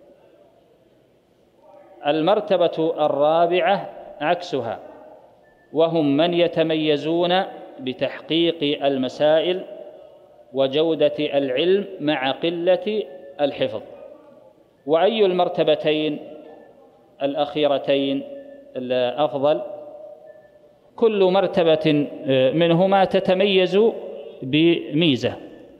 المرتبة الرابعة عكسها، وهم من يتميزون بتحقيق المسائل وجودة العلم مع قلة الحفظ. وأي المرتبتين الأخيرتين الأفضل؟ كل مرتبة منهما تتميز بميزة،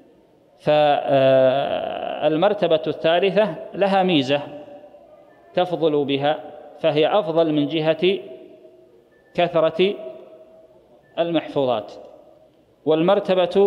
فالمرتبة الثالثة لها ميزة تفضل بها، فهي أفضل من جهة كثرة المحفوظات. والمرتبة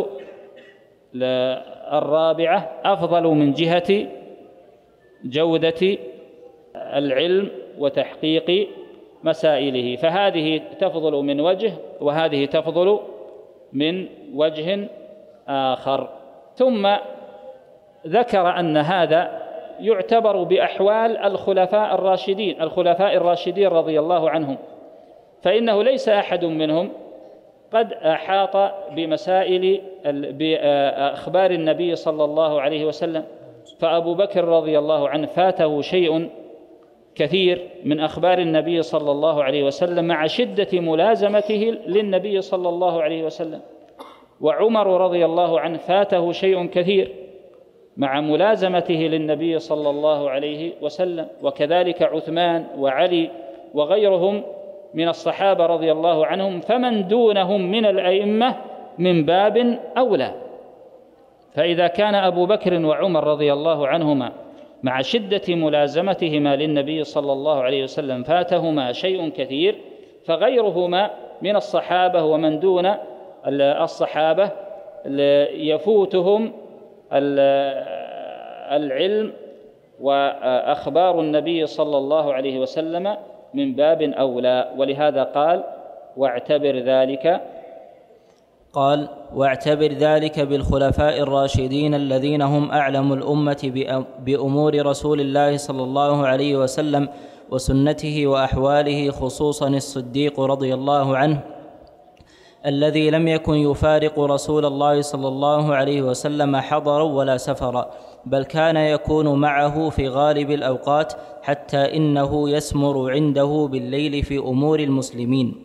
الرابعة أفضل من جهة جودة العلم وتحقيق مسائله، فهذه تفضل من وجه وهذه تفضل من وجه آخر. ثم ذكر أن هذا يعتبر بأحوال الخلفاء الراشدين رضي الله عنهم، فإنه ليس أحد منهم قد أحاط بأخبار النبي صلى الله عليه وسلم. فأبو بكر رضي الله عنه فاته شيء كثير من أخبار النبي صلى الله عليه وسلم مع شدة ملازمته للنبي صلى الله عليه وسلم. وعمر رضي الله عنه فاته شيء كثير مع ملازمته للنبي صلى الله عليه وسلم، وكذلك عثمان وعلي وغيرهم من الصحابة رضي الله عنهم، فمن دونهم من الأئمة من باب أولى. فإذا كان أبو بكر وعمر رضي الله عنهما مع شدة ملازمتهما للنبي صلى الله عليه وسلم فاتهما شيء كثير، فغيرهما من الصحابة ومن دون الصحابة يفوتهم العلم وأخبار النبي صلى الله عليه وسلم من باب أولى. ولهذا قال: واعتبر ذلك. قال: واعتبر ذلك بالخلفاء الراشدين الذين هم أعلم الأمة بأمور رسول الله صلى الله عليه وسلم وسنته وأحواله، خصوصا الصديق رضي الله عنه الذي لم يكن يفارق رسول الله صلى الله عليه وسلم حضرا ولا سفرا، بل كان يكون معه في غالب الأوقات، حتى إنه يسمر عنده بالليل في أمور المسلمين.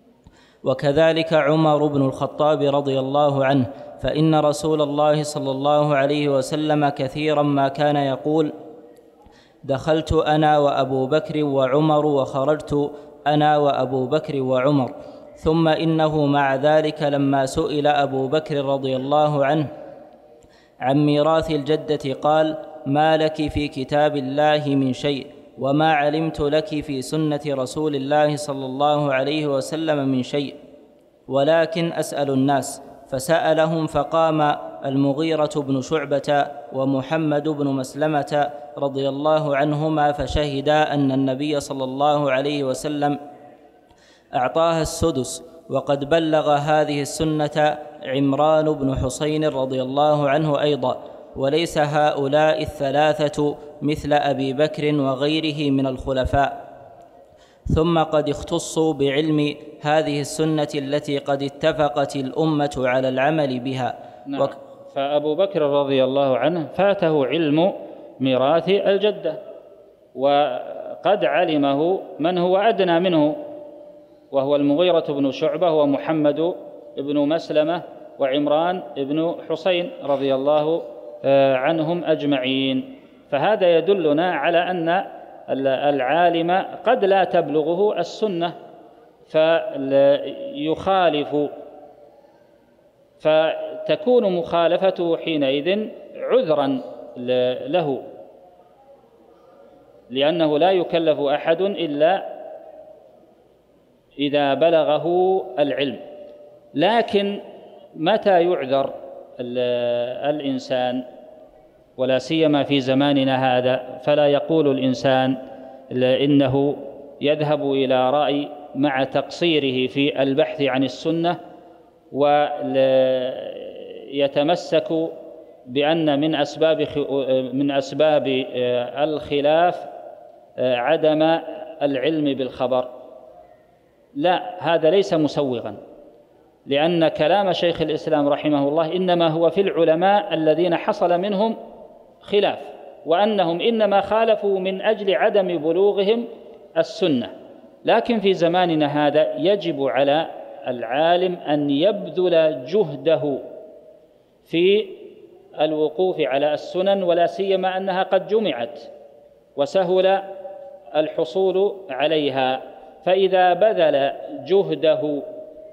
وكذلك عمر بن الخطاب رضي الله عنه، فإن رسول الله صلى الله عليه وسلم كثيرا ما كان يقول: دخلت أنا وأبو بكر وعمر وخرجت أنا وأبو بكر وعمر. ثم إنه مع ذلك لما سئل أبو بكر رضي الله عنه عن ميراث الجدة قال: ما لك في كتاب الله من شيء، وما علمت لك في سنة رسول الله صلى الله عليه وسلم من شيء، ولكن أسأل الناس. فسألهم، فقام المغيرة بن شعبة ومحمد بن مسلمة رضي الله عنهما فشهدا أن النبي صلى الله عليه وسلم أعطاها السدس، وقد بلغ هذه السنة عمران بن حسين رضي الله عنه أيضا، وليس هؤلاء الثلاثة مثل أبي بكر وغيره من الخلفاء. ثم قد اختصوا بعلم هذه السنة التي قد اتفقت الأمة على العمل بها. نعم. فأبو بكر رضي الله عنه فاته علم ميراث الجدة، وقد علمه من هو أدنى منه، وهو المغيرة بن شعبة ومحمد بن مسلمة وعمران بن حسين رضي الله عنهم أجمعين. فهذا يدلنا على أن العالم قد لا تبلغه السنة فيخالف، فتكون مخالفته حينئذ عذرا له، لأنه لا يكلف أحد إلا إذا بلغه العلم. لكن متى يعذر الإنسان، ولا سيما في زماننا هذا، فلا يقول الإنسان إنه يذهب إلى رأي مع تقصيره في البحث عن السنة، ويتمسك بأن من أسباب الخلاف عدم العلم بالخبر. لا، هذا ليس مسوغا، لأن كلام شيخ الإسلام رحمه الله إنما هو في العلماء الذين حصل منهم خلاف، وأنهم إنما خالفوا من أجل عدم بلوغهم السنة. لكن في زماننا هذا يجب على العالم أن يبذل جهده في الوقوف على السنن، ولا سيما أنها قد جمعت وسهل الحصول عليها. فإذا بذل جهده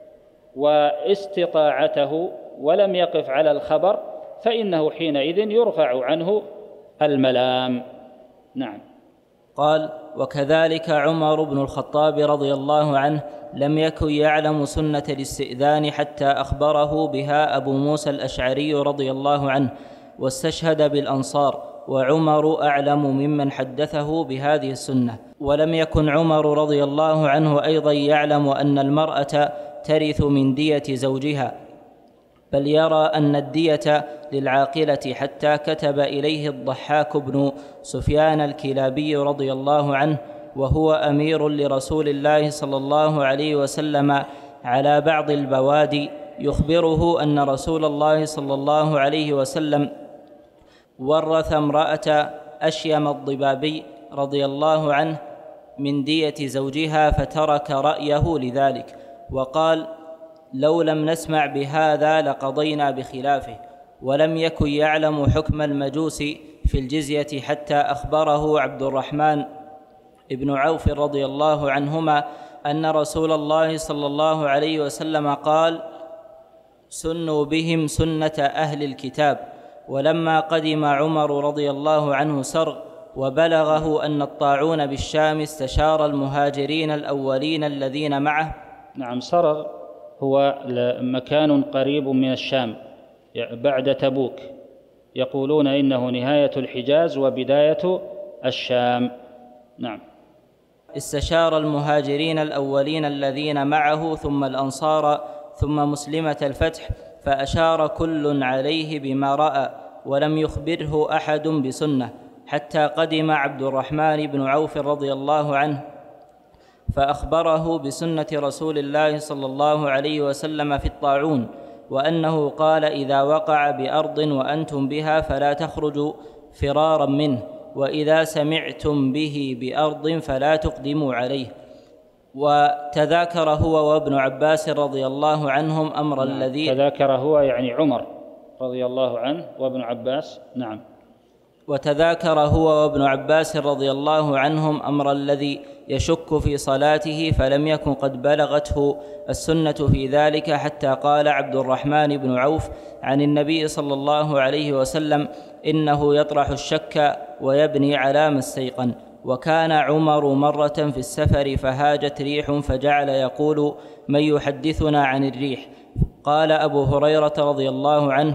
واستطاعته ولم يقف على الخبر فإنه حينئذ يرفع عنه الملام. نعم. قال: وكذلك عمر بن الخطاب رضي الله عنه لم يكن يعلم سنة الاستئذان حتى أخبره بها أبو موسى الأشعري رضي الله عنه، واستشهد بالأنصار، وعمر أعلم ممن حدثه بهذه السنة. ولم يكن عمر رضي الله عنه أيضا يعلم أن المرأة ترث من دية زوجها، بل يرى أن الدية للعاقلة، حتى كتب إليه الضحاك بن سفيان الكلابي رضي الله عنه وهو أمير لرسول الله صلى الله عليه وسلم على بعض البوادي، يخبره أن رسول الله صلى الله عليه وسلم ورث امرأة أشيم الضبابي رضي الله عنه من دية زوجها، فترك رأيه لذلك، وقال: لو لم نسمع بهذا لقضينا بخلافه. ولم يكن يعلم حكم المجوس في الجزية حتى أخبره عبد الرحمن بن عوف رضي الله عنهما أن رسول الله صلى الله عليه وسلم قال: سنوا بهم سنة أهل الكتاب. ولما قدم عمر رضي الله عنه سرغ وبلغه أن الطاعون بالشام استشار المهاجرين الأولين الذين معه. نعم، سرغ هو مكان قريب من الشام، بعد تبوك، يقولون إنه نهاية الحجاز وبداية الشام. نعم. استشار المهاجرين الأولين الذين معه ثم الأنصار ثم مسلمة الفتح، فأشار كل عليه بما رأى، ولم يخبره أحد بسنة، حتى قدم عبد الرحمن بن عوف رضي الله عنه فأخبره بسنة رسول الله صلى الله عليه وسلم في الطاعون، وأنه قال: إذا وقع بأرض وأنتم بها فلا تخرجوا فرارا منه، وإذا سمعتم به بأرض فلا تقدموا عليه. وتذاكر هو وابن عباس رضي الله عنهم أمر الذي تذاكر هو يعني عمر رضي الله عنه وابن عباس. نعم. وتذاكر هو وابن عباس رضي الله عنهم أمر الذي يشك في صلاته، فلم يكن قد بلغته السنة في ذلك، حتى قال عبد الرحمن بن عوف عن النبي صلى الله عليه وسلم: إنه يطرح الشك ويبني على ما استيقن. وكان عمر مرة في السفر فهاجت ريح، فجعل يقول: من يحدثنا عن الريح؟ قال أبو هريرة رضي الله عنه: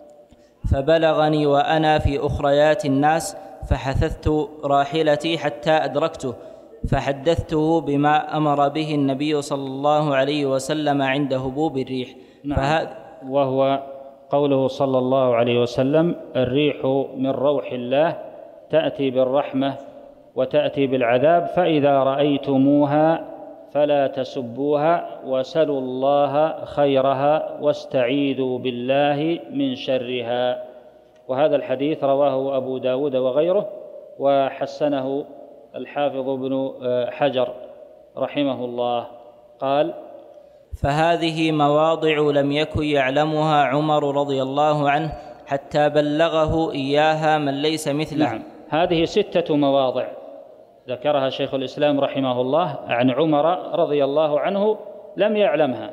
فبلغني وأنا في أخريات الناس، فحثثت راحلتي حتى أدركته، فحدثته بما أمر به النبي صلى الله عليه وسلم عند هبوب الريح. نعم. وهو قوله صلى الله عليه وسلم: الريح من روح الله تأتي بالرحمة وتأتي بالعذاب، فإذا رأيتموها فلا تسبوها، وسلوا الله خيرها، واستعيذوا بالله من شرها. وهذا الحديث رواه أبو داود وغيره، وحسنه الحافظ ابن حجر رحمه الله. قال: فهذه مواضع لم يكن يعلمها عمر رضي الله عنه حتى بلغه إياها من ليس مثله. نعم. هذه 6 مواضع ذكرها شيخ الإسلام رحمه الله عن عمر رضي الله عنه لم يعلمها،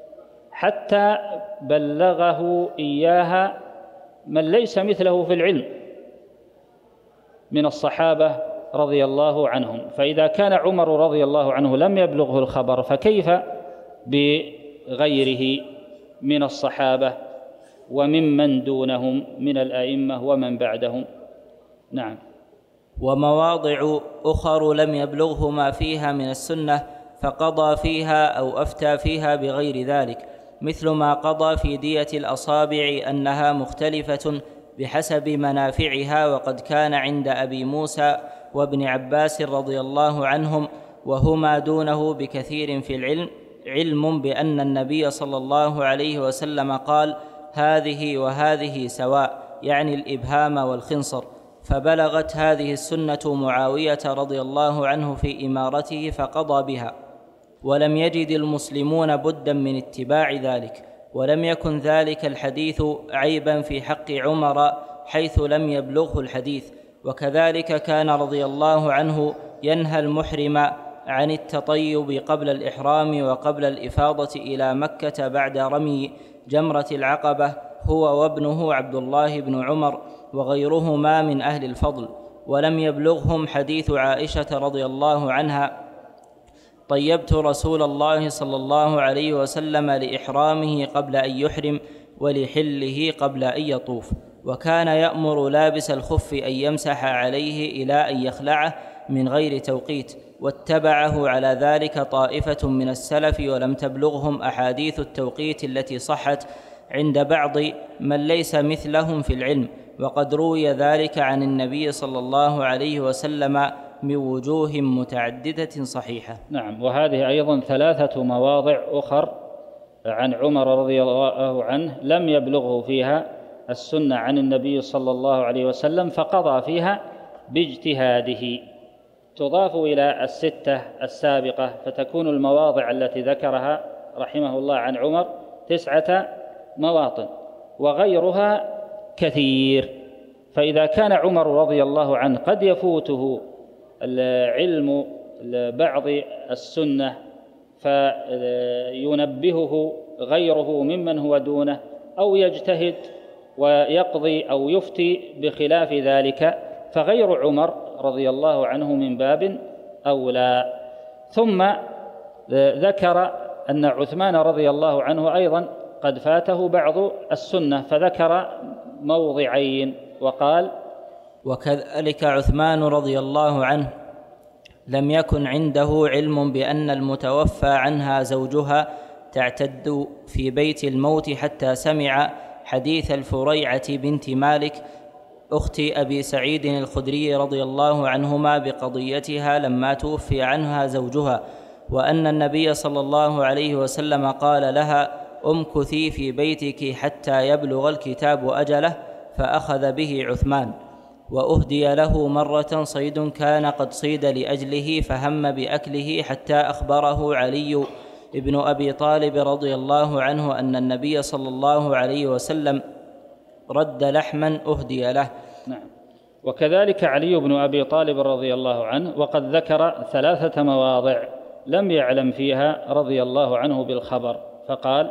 حتى بلغه إياها من ليس مثله في العلم من الصحابة رضي الله عنهم. فإذا كان عمر رضي الله عنه لم يبلغه الخبر، فكيف بغيره من الصحابة وممن دونهم من الأئمة ومن بعدهم؟ نعم. ومواضع أخر لم يبلغه ما فيها من السنة، فقضى فيها أو أفتى فيها بغير ذلك، مثل ما قضى في دية الأصابع أنها مختلفة بحسب منافعها، وقد كان عند أبي موسى وابن عباس رضي الله عنهم وهما دونه بكثير في العلم علم بأن النبي صلى الله عليه وسلم قال: هذه وهذه سواء، يعني الإبهام والخنصر. فبلغت هذه السنة معاوية رضي الله عنه في إمارته فقضى بها، ولم يجد المسلمون بدا من اتباع ذلك، ولم يكن ذلك الحديث عيبا في حق عمر حيث لم يبلغه الحديث. وكذلك كان رضي الله عنه ينهى المحرم عن التطيب قبل الإحرام وقبل الإفاضة إلى مكة بعد رمي جمرة العقبة، هو وابنه عبد الله بن عمر وغيرهما من أهل الفضل. ولم يبلغهم حديث عائشة رضي الله عنها: طيبت رسول الله صلى الله عليه وسلم لإحرامه قبل أن يحرم ولحله قبل أن يطوف. وكان يأمر لابس الخف أن يمسح عليه إلى أن يخلعه من غير توقيت، واتبعه على ذلك طائفة من السلف، ولم تبلغهم أحاديث التوقيت التي صحت عند بعض من ليس مثلهم في العلم، وقد روي ذلك عن النبي صلى الله عليه وسلم من وجوه متعددة صحيحة. نعم. وهذه أيضا 3 مواضع أخر عن عمر رضي الله عنه لم يبلغه فيها السنة عن النبي صلى الله عليه وسلم، فقضى فيها باجتهاده. تضاف إلى 6 السابقة، فتكون المواضع التي ذكرها رحمه الله عن عمر 9 مواطن، وغيرها كثير. فإذا كان عمر رضي الله عنه قد يفوته العلم بعض السنة فينبهه غيره ممن هو دونه، أو يجتهد ويقضي أو يفتي بخلاف ذلك، فغير عمر رضي الله عنه من باب أولى. ثم ذكر أن عثمان رضي الله عنه أيضا قد فاته بعض السنة، فذكر موضعين وقال: وكذلك عثمان رضي الله عنه لم يكن عنده علم بأن المتوفى عنها زوجها تعتد في بيت الموت حتى سمع حديث الفريعة بنت مالك أخت أبي سعيد الخدري رضي الله عنهما بقضيتها لما توفي عنها زوجها، وأن النبي صلى الله عليه وسلم قال لها: امكثي في بيتك حتى يبلغ الكتاب أجله، فأخذ به عثمان. وأهدي له مرة صيد كان قد صيد لأجله فهم بأكله حتى أخبره علي ابن أبي طالب رضي الله عنه أن النبي صلى الله عليه وسلم رد لحما أهدي له. نعم. وكذلك علي بن أبي طالب رضي الله عنه وقد ذكر 3 مواضع لم يعلم فيها رضي الله عنه بالخبر، فقال: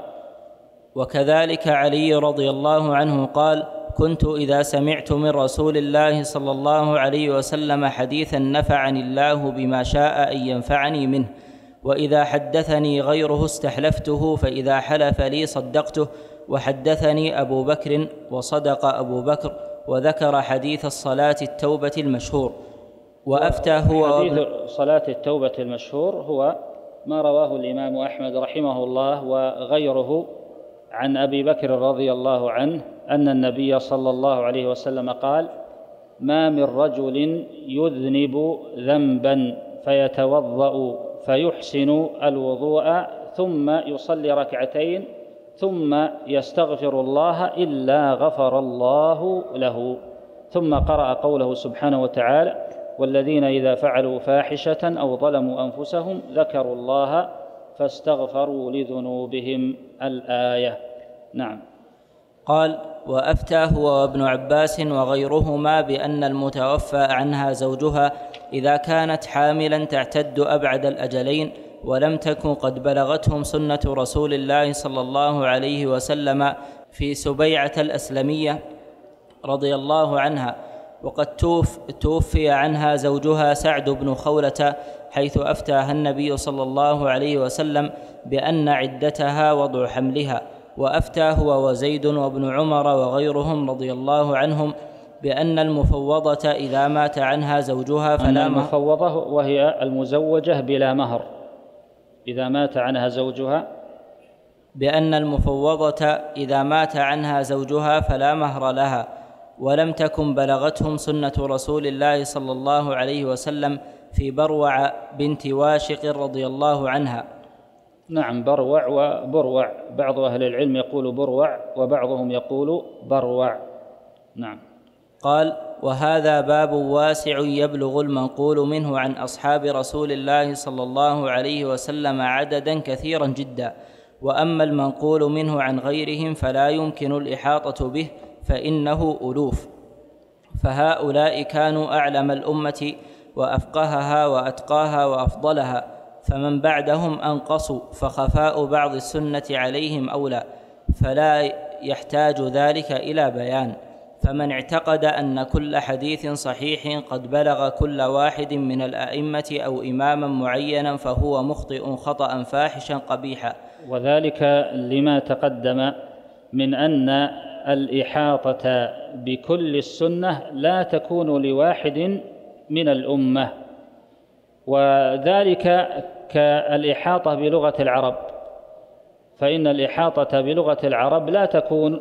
وكذلك علي رضي الله عنه قال: كنت إذا سمعت من رسول الله صلى الله عليه وسلم حديثا نفعني الله بما شاء أن ينفعني منه، وإذا حدثني غيره استحلفته، فإذا حلف لي صدقته. وحدثني أبو بكر وصدق أبو بكر، وذكر حديث الصلاة التوبة المشهور. وأفتى هو حديث صلاة التوبة المشهور هو ما رواه الإمام أحمد رحمه الله وغيره عن أبي بكر رضي الله عنه أن النبي صلى الله عليه وسلم قال: ما من رجل يذنب ذنبا فيتوضأ فيحسن الوضوء ثم يصلي ركعتين ثم يستغفر الله إلا غفر الله له. ثم قرأ قوله سبحانه وتعالى: والذين إذا فعلوا فاحشة أو ظلموا أنفسهم ذكروا الله فاستغفروا لذنوبهم، الآية. نعم. قال: وأفتى هو وابن عباس وغيرهما بأن المتوفى عنها زوجها إذا كانت حاملا تعتد أبعد الأجلين ولم تكن قد بلغتهم سنة رسول الله صلى الله عليه وسلم في سبيعة الأسلمية رضي الله عنها، وقد توفي عنها زوجها سعد بن خولة، حيث أفتاها النبي صلى الله عليه وسلم بأن عدتها وضع حملها. وأفتى هو وزيد وابن عمر وغيرهم رضي الله عنهم بأن المفوضة إذا مات عنها زوجها فلا مهر. المفوضة وهي المزوجة بلا مهر، إذا مات عنها زوجها، بأن المفوضة إذا مات عنها زوجها فلا مهر لها، ولم تكن بلغتهم سنة رسول الله صلى الله عليه وسلم في بروع بنت واشق رضي الله عنها. نعم، بروع وبروع، بعض أهل العلم يقول بروع وبعضهم يقول بروع. نعم. قال: وهذا باب واسع يبلغ المنقول منه عن أصحاب رسول الله صلى الله عليه وسلم عددا كثيرا جدا، وأما المنقول منه عن غيرهم فلا يمكن الإحاطة به، فإنه ألوف. فهؤلاء كانوا أعلم الأمة وأفقهها وأتقاها وأفضلها، فمن بعدهم أنقصوا، فخفاء بعض السنة عليهم أولى، فلا يحتاج ذلك إلى بيان. فمن اعتقد أن كل حديث صحيح قد بلغ كل واحد من الأئمة أو إماما معينا فهو مخطئ خطأ فاحشا قبيحا. وذلك لما تقدم من أن الإحاطة بكل السنة لا تكون لواحد من الأمة، وذلك كالإحاطة بلغة العرب، فإن الإحاطة بلغة العرب لا تكون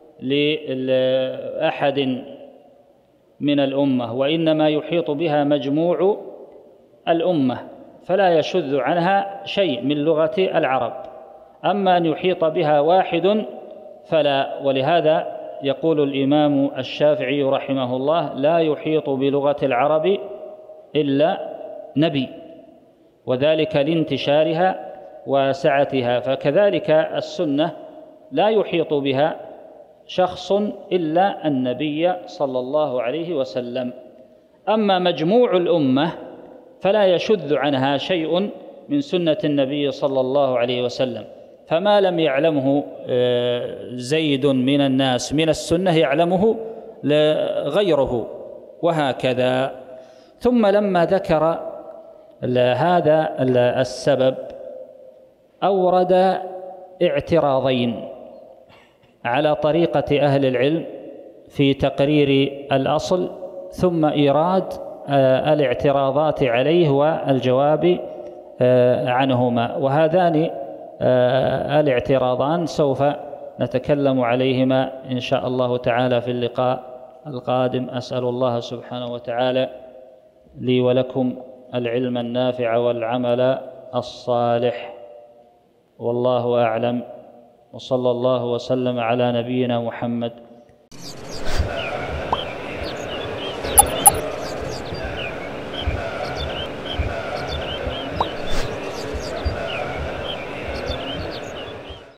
لأحد من الأمة، وإنما يحيط بها مجموع الأمة، فلا يشذ عنها شيء من لغة العرب. أما أن يحيط بها واحد فلا، ولهذا يقول الإمام الشافعي رحمه الله: لا يحيط بلغة العرب إلا نبي، وذلك لانتشارها وسعتها. فكذلك السنة لا يحيط بها شخص إلا النبي صلى الله عليه وسلم. أما مجموع الأمة فلا يشذ عنها شيء من سنة النبي صلى الله عليه وسلم، فما لم يعلمه زيد من الناس من السنة يعلمه غيره، وهكذا. ثم لما ذكر هذا السبب أورد اعتراضين على طريقة أهل العلم في تقرير الأصل، ثم إيراد الاعتراضات عليه والجواب عنهما. وهذان الاعتراضان سوف نتكلم عليهما إن شاء الله تعالى في اللقاء القادم. أسأل الله سبحانه وتعالى لي ولكم العلم النافع والعمل الصالح، والله أعلم، وصلى الله وسلم على نبينا محمد